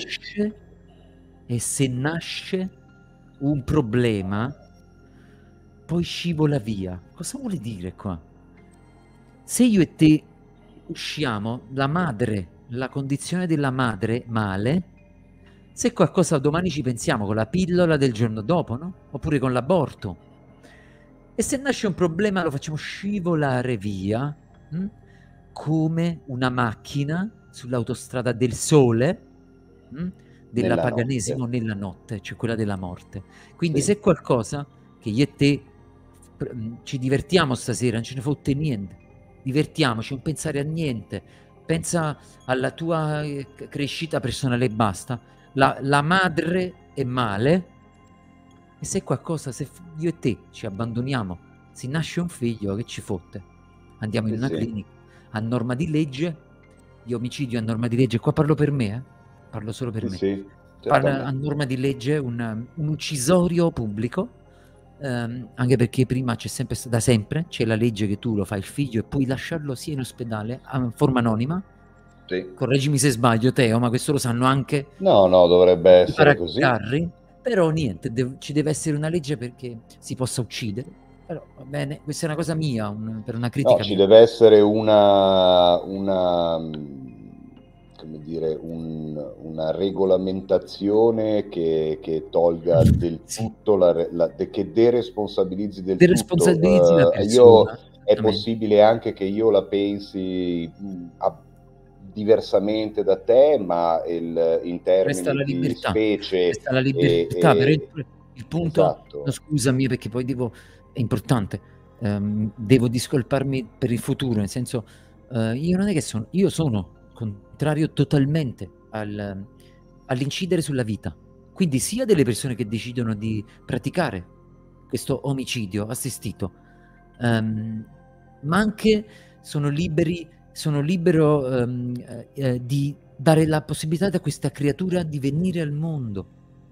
B: nasce un problema poi scivola via. Cosa vuole dire qua? Se io e te usciamo, la condizione della madre male, se qualcosa domani ci pensiamo con la pillola del giorno dopo, no? Oppure con l'aborto. E se nasce un problema lo facciamo scivolare via, come una macchina sull'autostrada del sole, dell'apaganesimo nella notte, cioè quella della morte. Quindi se qualcosa che io e te ci divertiamo stasera, non ce ne fotte niente, divertiamoci, non pensare a niente, pensa alla tua crescita personale e basta. La madre è male, e se qualcosa, se io e te ci abbandoniamo, si nasce un figlio, che ci fotte? Andiamo in una clinica, a norma di legge, di omicidio a norma di legge, qua parlo per me, parlo solo per me. fare a
A: certamente.
B: norma di legge un uccisorio pubblico, anche perché prima c'è sempre da sempre c'è la legge che tu lo fai il figlio e puoi lasciarlo sia in ospedale a forma anonima.
A: Sì.
B: Correggimi se sbaglio, Teo, ma questo lo sanno anche
A: No, no, dovrebbe
B: i
A: essere così.
B: paracarri, però niente, ci deve essere una legge perché si possa uccidere. Però va bene, questa è una cosa mia, per una
A: No,
B: critica
A: ci
B: mia.
A: deve essere come dire, una regolamentazione che tolga del
B: Sì,
A: tutto, che deresponsabilizzi del
B: deresponsabilizzi la
A: tutto.
B: persona,
A: È
B: esattamente.
A: possibile anche che io la pensi diversamente da te, ma in
B: Resta la
A: termini di
B: libertà,
A: specie
B: resta la libertà, però il punto, no,
A: esatto.
B: scusami, perché poi è importante, devo discolparmi per il futuro, nel senso, io non è che io sono contrario totalmente all'incidere sulla vita. Quindi sia delle persone che decidono di praticare questo omicidio assistito, ma anche sono libero di dare la possibilità a questa creatura di venire al mondo.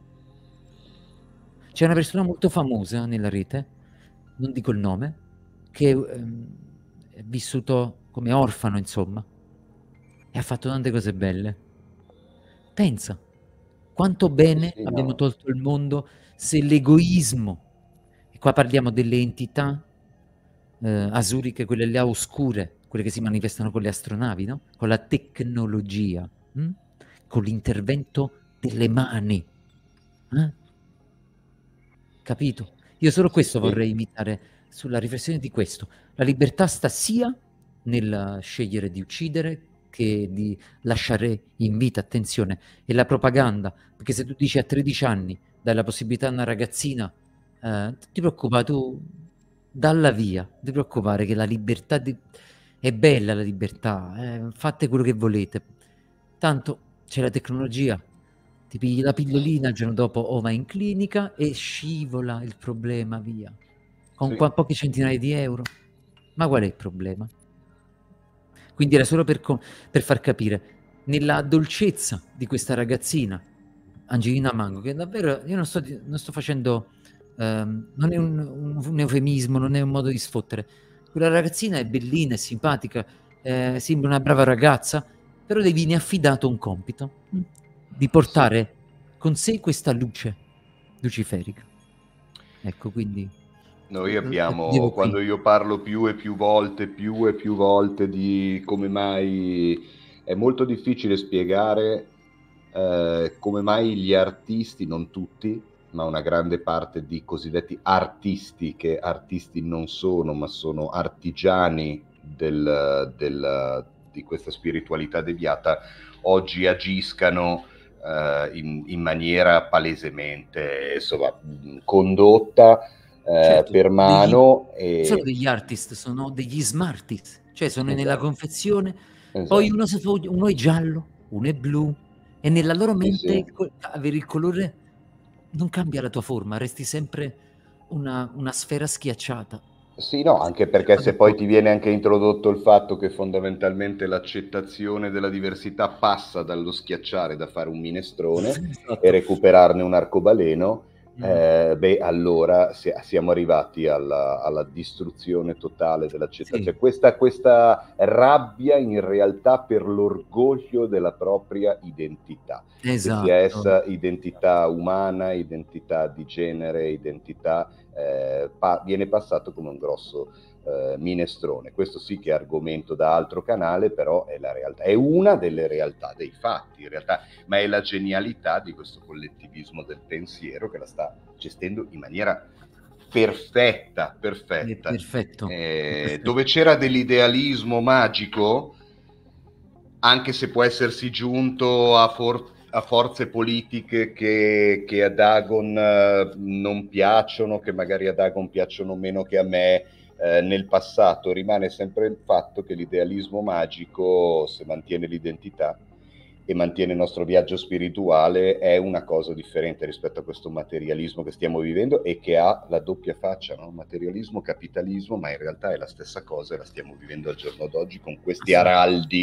B: C'è una persona molto famosa nella rete, non dico il nome, che è vissuto come orfano, insomma, e ha fatto tante cose belle. Pensa quanto
A: Sì,
B: bene
A: sì,
B: abbiamo
A: no.
B: tolto il mondo se l'egoismo, e qua parliamo delle entità asuricche, quelle là oscure, quelle che si manifestano con le astronavi, no? Con la tecnologia, con l'intervento delle mani. Eh? Capito? Io solo
A: Sì,
B: questo
A: sì.
B: vorrei invitare sulla riflessione di questo. La libertà sta sia nel scegliere di uccidere che di lasciare in vita, attenzione, e la propaganda, perché se tu dici a 13 anni dai la possibilità a una ragazzina, ti preoccupa, tu dalla via, non ti preoccupare che la libertà è bella, la libertà, fate quello che volete, tanto c'è la tecnologia, ti pigli la pillolina, il giorno dopo o vai in clinica e scivola il problema via, con
A: Sì.
B: poche centinaia di euro. Ma qual è il problema? Quindi era solo per far capire, nella dolcezza di questa ragazzina, Angelina Mango, che davvero io non sto facendo, non è un eufemismo, non è un modo di sfottere. Quella ragazzina è bellina, è simpatica, sembra una brava ragazza, però le viene affidato un compito, di
A: Sì.
B: portare con sé questa luce luciferica. Ecco, quindi
A: Noi
B: la chiudevo
A: abbiamo,
B: qui.
A: quando io parlo più e più volte di come mai è molto difficile spiegare come mai gli artisti, non tutti, ma una grande parte di cosiddetti artisti, che artisti non sono, ma sono artigiani di questa spiritualità deviata, oggi agiscano in maniera palesemente, insomma, condotta
B: Certo,
A: per mano
B: sono
A: e
B: degli artist, sono degli smartist, cioè sono nella
A: esatto,
B: confezione, poi
A: esatto.
B: uno è giallo, uno è blu, e nella loro
A: Sì,
B: mente
A: sì.
B: avere il colore non cambia la tua forma, resti sempre una sfera schiacciata.
A: Sì, no, anche
B: È
A: perché
B: cosa
A: se poi
B: buona.
A: ti viene anche introdotto il fatto che fondamentalmente l'accettazione della diversità passa dallo schiacciare, da fare un minestrone e
B: Esatto.
A: recuperarne un arcobaleno,
B: Mh.
A: beh, allora siamo arrivati alla distruzione totale
B: Sì,
A: dell'accettazione. Questa rabbia in realtà per l'orgoglio della propria identità, che sia
B: esatto,
A: essa identità umana, identità di genere, identità viene passato come un grosso minestrone. Questo sì che è argomento da altro canale, però è la realtà, è una delle realtà dei fatti, in realtà, ma è la genialità di questo collettivismo del pensiero che la sta gestendo in maniera perfetta,
B: è
A: perfetta.
B: perfetto, è
A: Dove
B: perfetto.
A: c'era dell'idealismo magico, anche se può essersi giunto a forze politiche che a Dagon non piacciono, che magari a Dagon piacciono meno che a me, nel passato rimane sempre il fatto che l'idealismo magico, se mantiene l'identità e mantiene il nostro viaggio spirituale, è una cosa differente rispetto a questo materialismo che stiamo vivendo e che ha la doppia faccia, no? Materialismo, capitalismo, ma in realtà è la stessa cosa e la stiamo vivendo al giorno d'oggi con questi
B: Assolut
A: araldi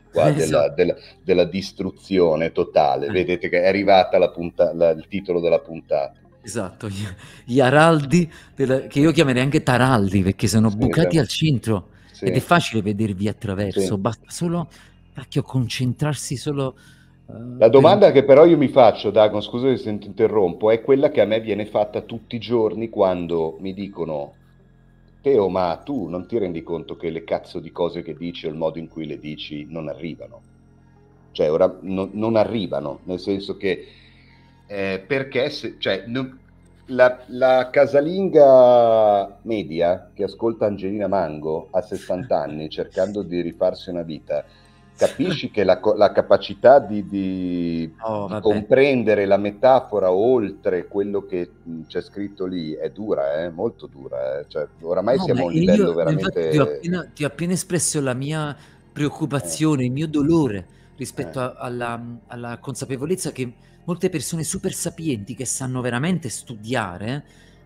A: qua
B: Esatto.
A: della distruzione totale.
B: Eh.
A: Vedete che è arrivata il titolo della puntata.
B: Esatto, gli araldi che io chiamerei anche taraldi, perché sono
A: Sì,
B: bucati al centro ed è
A: sì,
B: facile vedervi attraverso,
A: sì.
B: basta solo, cacchio, concentrarsi solo
A: La
B: per un...
A: domanda che però io mi faccio, Dagon, scusa se ti interrompo, è quella che a me viene fatta tutti i giorni quando mi dicono: Teo, ma tu non ti rendi conto che le cazzo di cose che dici o il modo in cui le dici non arrivano? Cioè, ora non arrivano, nel senso che perché cioè, la casalinga media che ascolta Angelina Mango a 60 anni cercando di rifarsi una vita, capisci che la capacità
B: Oh,
A: di
B: vabbè.
A: comprendere la metafora oltre quello che c'è scritto lì è dura, molto dura. Cioè, oramai
B: No, ma
A: siamo a un
B: io
A: livello
B: infatti
A: veramente...
B: ti ho appena espresso la mia
A: eh,
B: preoccupazione, il mio dolore
A: eh,
B: rispetto alla consapevolezza che molte persone super sapienti che sanno veramente studiare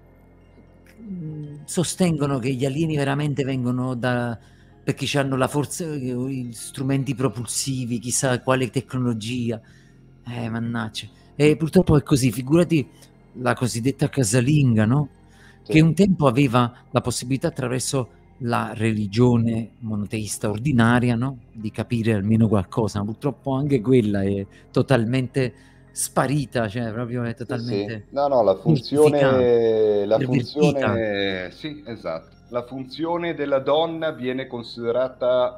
B: sostengono che gli alieni veramente vengono da perché hanno la forza, gli strumenti propulsivi, chissà quale tecnologia. Mannaggia. E purtroppo è così, figurati la cosiddetta casalinga, no? Che
A: sì.
B: un tempo aveva la possibilità attraverso la religione monoteista ordinaria, no? Di capire almeno qualcosa, ma purtroppo anche quella è totalmente sparita, cioè proprio è
A: Sì, sì.
B: totalmente
A: No, no,
B: mortificata,
A: la
B: pervertita.
A: funzione, sì, esatto. La funzione della donna viene considerata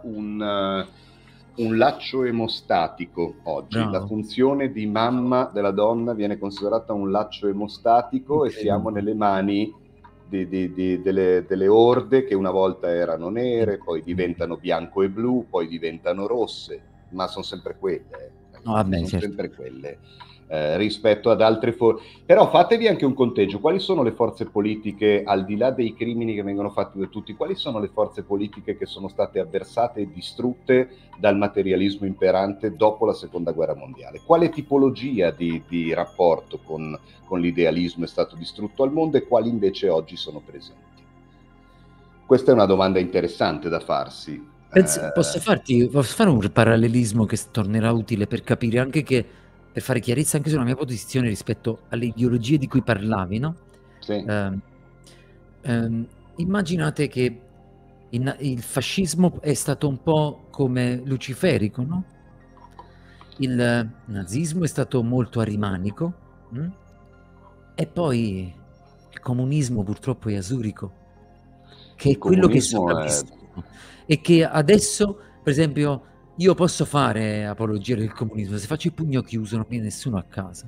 A: un laccio emostatico oggi. La
B: Bravo,
A: funzione di mamma della donna viene considerata un laccio emostatico e siamo
B: incredibile,
A: nelle mani delle orde che una volta erano nere, poi
B: incredibile.
A: diventano bianco e blu, poi diventano rosse, ma sono sempre quelle,
B: No,
A: ragazzi,
B: vabbè,
A: sono
B: certo.
A: sempre quelle rispetto ad altre forme. Però fatevi anche un conteggio, quali sono le forze politiche, al di là dei crimini che vengono fatti da tutti, quali sono le forze politiche che sono state avversate e distrutte dal materialismo imperante dopo la seconda guerra mondiale? Quale tipologia di rapporto con l'idealismo è stato distrutto al mondo e quali invece oggi sono presenti? Questa è una domanda interessante da farsi.
B: Posso fare un parallelismo che tornerà utile per capire anche che, per fare chiarezza anche sulla mia posizione rispetto alle ideologie di cui parlavi, no?
A: Sì,
B: Ehm, Immaginate che il fascismo è stato un po' come luciferico, no? Il nazismo è stato molto arimanico, e poi il comunismo purtroppo è asurico, che
A: il
B: è quello che è
A: comunismo è...
B: sopravvissuto e che adesso, per esempio, io posso fare apologia del comunismo, se faccio il pugno chiuso non viene nessuno a casa.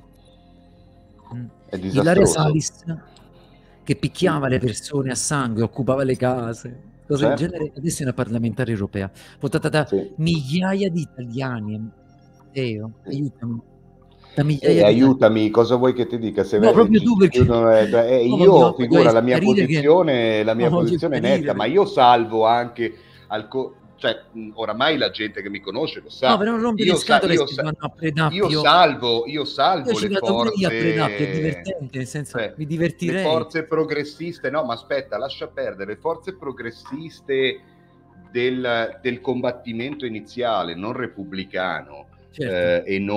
A: è
B: Ilaria
A: disastroso.
B: Salis che
A: Sì,
B: picchiava le persone a sangue, occupava le case, cose del
A: certo,
B: genere, adesso è una parlamentare europea, votata da
A: sì.
B: migliaia di italiani. Teo,
A: Sì.
B: aiutami, da migliaia di italiani.
A: Aiutami, cosa vuoi che ti dica? Se
B: No, proprio tu
A: ci
B: perché
A: chiudono,
B: no,
A: io,
B: voglio
A: figura,
B: chiarire che
A: la
B: no,
A: mia
B: voglio
A: posizione è
B: chiarire
A: netta, ma
B: perché
A: io salvo anche, cioè, oramai la gente che mi conosce lo
B: no,
A: sa,
B: per non rompere scatole se vanno a Predappio.
A: io
B: Io
A: salvo
B: ci
A: le
B: vado pure io a Predappio, è
A: forze,
B: divertente, nel senso
A: cioè,
B: mi
A: le
B: divertirei.
A: forze progressiste, no, ma aspetta, lascia perdere, le forze progressiste del combattimento iniziale, non repubblicano,
B: Certo,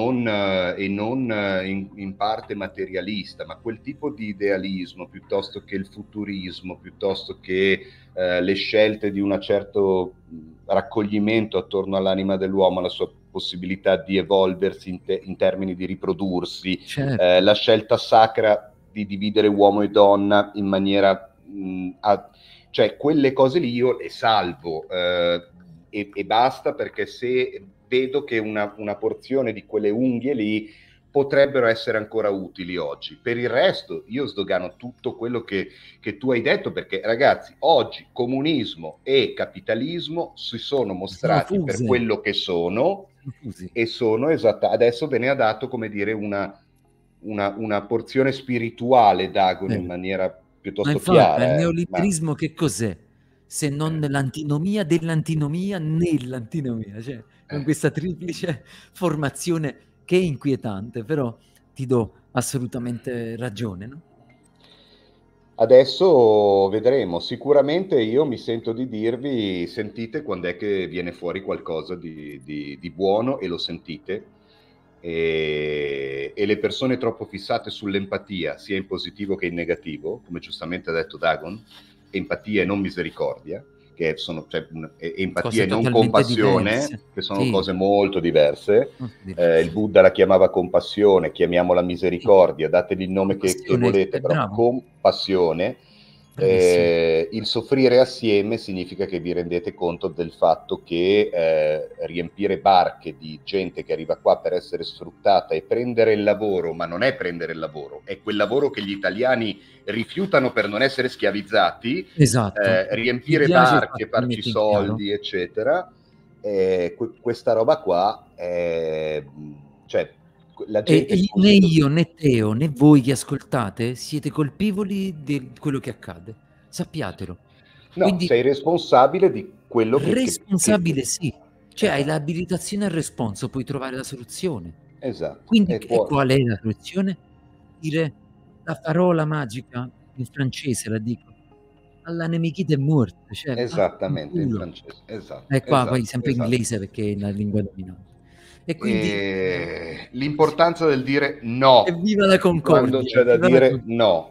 A: e non in parte materialista, ma quel tipo di idealismo, piuttosto che il futurismo, piuttosto che le scelte di un certo raccoglimento attorno all'anima dell'uomo, alla sua possibilità di evolversi in termini di riprodursi,
B: certo.
A: la scelta sacra di dividere uomo e donna in maniera... cioè quelle cose lì io le salvo e basta, perché se vedo che una porzione di quelle unghie lì potrebbero essere ancora utili oggi. Per il resto io sdogano tutto quello che tu hai detto, perché ragazzi, oggi comunismo e capitalismo si sono
B: Sono
A: mostrati per
B: fuse,
A: quello che sono
B: sono fusi.
A: e sono esatta. Adesso ve ne ha dato, come dire, una porzione spirituale Dagon in
B: Certo.
A: maniera
B: Ma
A: piuttosto
B: infatti, ma il
A: chiara, ma
B: neoliberismo che cos'è? Se non l'antinomia dell'antinomia nell'antinomia, cioè con
A: eh,
B: questa triplice formazione che è inquietante, però ti do assolutamente ragione, no?
A: Adesso vedremo. Sicuramente io mi sento di dirvi, sentite quando è che viene fuori qualcosa di buono, e lo sentite. E le persone troppo fissate sull'empatia, sia in positivo che in negativo, come giustamente ha detto Dagon, empatia e non misericordia, che sono, cioè, empatia
B: Cose
A: e non
B: totalmente
A: compassione,
B: diverse.
A: che sono
B: Sì,
A: cose molto diverse.
B: molto
A: Il
B: diverse.
A: Buddha la chiamava compassione, chiamiamola
B: Sì,
A: misericordia, dategli il nome che
B: compassione,
A: volete,
B: è
A: però
B: bravo,
A: compassione.
B: bravissimo.
A: Il soffrire assieme significa che vi rendete conto del fatto che riempire barche di gente che arriva qua per essere sfruttata e prendere il lavoro, ma non è prendere il lavoro, è quel lavoro che gli italiani rifiutano per non essere schiavizzati,
B: Esatto. Mi
A: riempire
B: piace il
A: barche,
B: fatto che
A: farci
B: metti in chiaro.
A: soldi, eccetera. Questa roba qua, cioè, la gente
B: Né
A: così così.
B: io, né Teo, né voi che ascoltate siete colpevoli di quello che accade. Sappiatelo.
A: No,
B: Quindi
A: sei responsabile di quello che
B: responsabile sì, cioè hai
A: esatto,
B: l'abilitazione al responso, puoi trovare la soluzione.
A: esatto.
B: Quindi
A: E
B: e
A: poi
B: qual è la soluzione? Dire la parola magica, in francese la dico: "Alla nemichita è morta", cioè
A: esattamente, in
B: vaffanculo.
A: francese.
B: E
A: Esatto,
B: qua poi
A: esatto,
B: sempre
A: esatto.
B: inglese perché è la lingua dominante. E quindi
A: L'importanza del dire no
B: evviva la
A: quando
B: concordia,
A: c'è da
B: viva la
A: dire
B: con
A: no,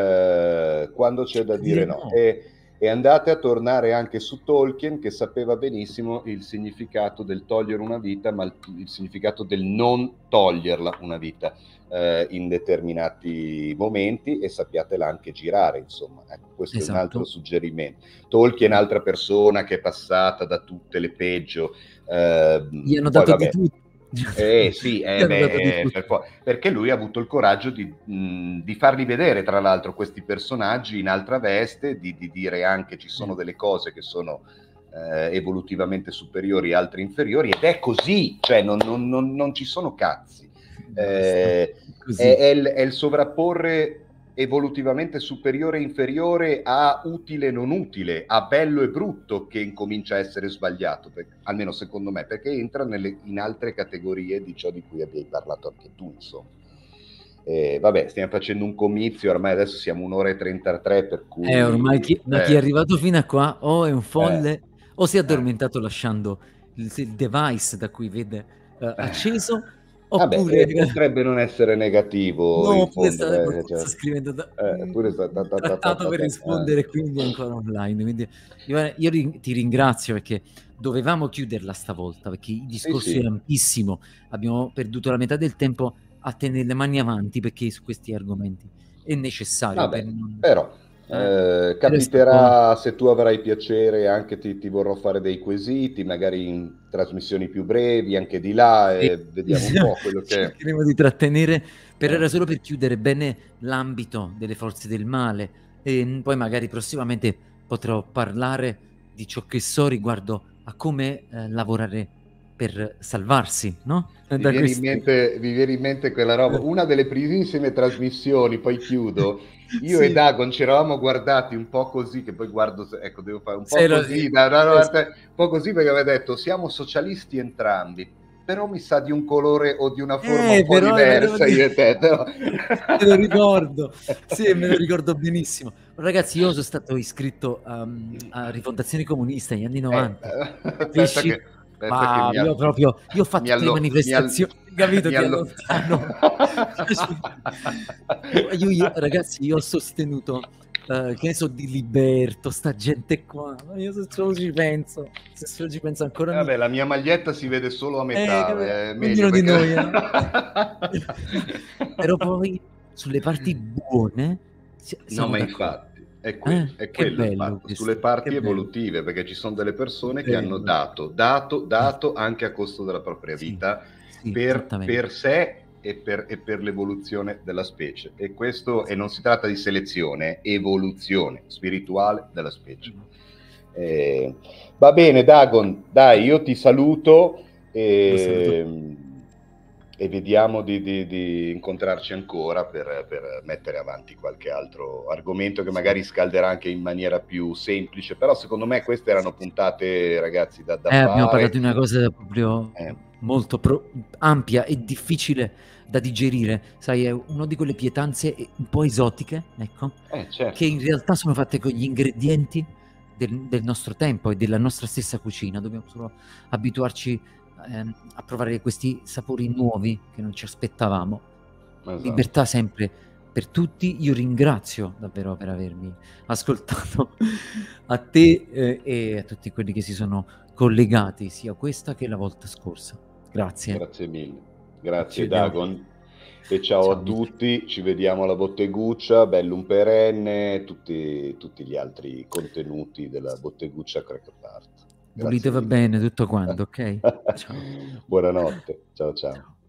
A: quando
B: c'è
A: c'è da
B: da dire
A: dire no.
B: no.
A: E andate a tornare anche su Tolkien, che sapeva benissimo il significato del togliere una vita, ma il significato del non toglierla una vita in determinati momenti, e sappiatela anche girare, insomma. Ecco, questo è un altro
B: Esatto.
A: suggerimento. Tolkien, altra persona che è passata da tutte le peggio.
B: Gli hanno
A: Poi
B: dato di
A: vabbè,
B: tutto.
A: sì,
B: Gli hanno dato di tutto.
A: perché lui ha avuto il coraggio di farli vedere, tra l'altro, questi personaggi in altra veste, di dire anche ci sono delle cose che sono evolutivamente superiori, altre inferiori, ed è così, cioè non ci sono cazzi.
B: Basta.
A: È,
B: Così.
A: è il sovrapporre evolutivamente superiore e inferiore a utile e non utile, a bello e brutto, che incomincia a essere sbagliato, almeno secondo me, perché entra in altre categorie di ciò di cui avevi parlato anche tu, insomma. Vabbè, stiamo facendo un comizio, ormai adesso siamo 1 ora e 33, per
B: Ormai
A: cui
B: chi è arrivato fino a qua o è un
A: eh,
B: folle o si è
A: eh,
B: addormentato lasciando il device da cui vede acceso,
A: vabbè,
B: oppure
A: potrebbe non essere negativo
B: no,
A: in
B: oppure
A: fondo,
B: sta qualcuno
A: cioè,
B: sta scrivendo
A: pure
B: trattato per rispondere, quindi è ancora online. Quindi io ti ringrazio perché dovevamo chiuderla stavolta, perché il
A: sì,
B: discorso è
A: sì.
B: ampissimo. Abbiamo perduto la metà del tempo a tenere le mani avanti perché su questi argomenti è necessario per
A: Vabbè,
B: non
A: però
B: però è stato
A: capiterà, se tu avrai piacere, anche ti vorrò fare dei quesiti, magari in trasmissioni più brevi, anche di là,
B: sì,
A: e vediamo un po' quello che...
B: cercheremo di trattenere,
A: eh.
B: era solo per chiudere bene l'ambito delle forze del male e poi magari prossimamente potrò parlare di ciò che so riguardo a come lavorare per salvarsi, no?
A: Mi
B: Da
A: viene
B: questi
A: mi viene in mente quella roba, una delle primissime trasmissioni, poi chiudo, io e
B: sì,
A: Dagon ci eravamo guardati un po' così, che poi guardo, ecco, devo fare un po'
B: c'era
A: così, un po' così, perché aveva detto siamo socialisti entrambi, però mi sa di un colore o di una forma un po'
B: però volevo
A: diversa io
B: dire
A: e te, però...
B: me lo ricordo, sì, me lo ricordo benissimo. Ragazzi, io sono stato iscritto a Rifondazione Comunista negli anni '90,
A: Aspetta
B: capisci?
A: aspetta che
B: Ma io proprio, io ho fatto tutte le
A: mi allo-
B: manifestazioni, capito?
A: mi
B: Ti
A: allo-
B: allontano. Ragazzi, io ho sostenuto, che ne so, di Liberto, sta gente qua, ma io se solo ci penso, se solo ci penso ancora mi...
A: Vabbè, la mia maglietta si vede solo a metà,
B: capito?
A: è meglio
B: Ognuno di
A: perché...
B: noi, no? Però poi sulle parti buone
A: No,
B: siamo
A: ma
B: d'accordo.
A: infatti, è
B: Che
A: quello il
B: bello
A: fatto, sulle
B: questo, che
A: parti
B: bello,
A: evolutive, perché ci sono delle
B: che
A: persone che hanno
B: bello.
A: dato anche a costo della propria
B: Sì,
A: vita
B: sì, esattamente.
A: per sé e per l'evoluzione della specie. E questo, e non si tratta di selezione, è evoluzione spirituale della specie. Eh, Va bene, Dagon, dai, io ti saluto
B: Lo saluto.
A: e, e vediamo di incontrarci ancora per mettere avanti qualche altro argomento che
B: Sì.
A: magari scalderà anche in maniera più semplice, però secondo me queste erano puntate, ragazzi, da
B: Abbiamo parlato
A: fare.
B: di una cosa proprio
A: Eh,
B: molto ampia e difficile da digerire, sai, è una di quelle pietanze un po' esotiche, ecco, che
A: certo,
B: in realtà sono fatte con gli ingredienti del nostro tempo e della nostra stessa cucina. Dobbiamo solo abituarci a provare questi sapori nuovi che non ci aspettavamo.
A: esatto.
B: Libertà sempre per tutti. Io ringrazio davvero per avermi ascoltato a te e a tutti quelli che si sono collegati sia questa che la volta scorsa. Grazie.
A: Grazie mille.
B: Ci
A: Grazie
B: vediamo.
A: Dagon. E ciao a
B: Ciao Michele.
A: tutti, ci vediamo alla Botteguccia, Bellum Perenne, tutti gli altri contenuti della Botteguccia Cracker Art.
B: Pulite
A: Grazie
B: va
A: mille.
B: bene tutto quanto, ok? Ciao.
A: Buonanotte, ciao ciao.
B: Ciao.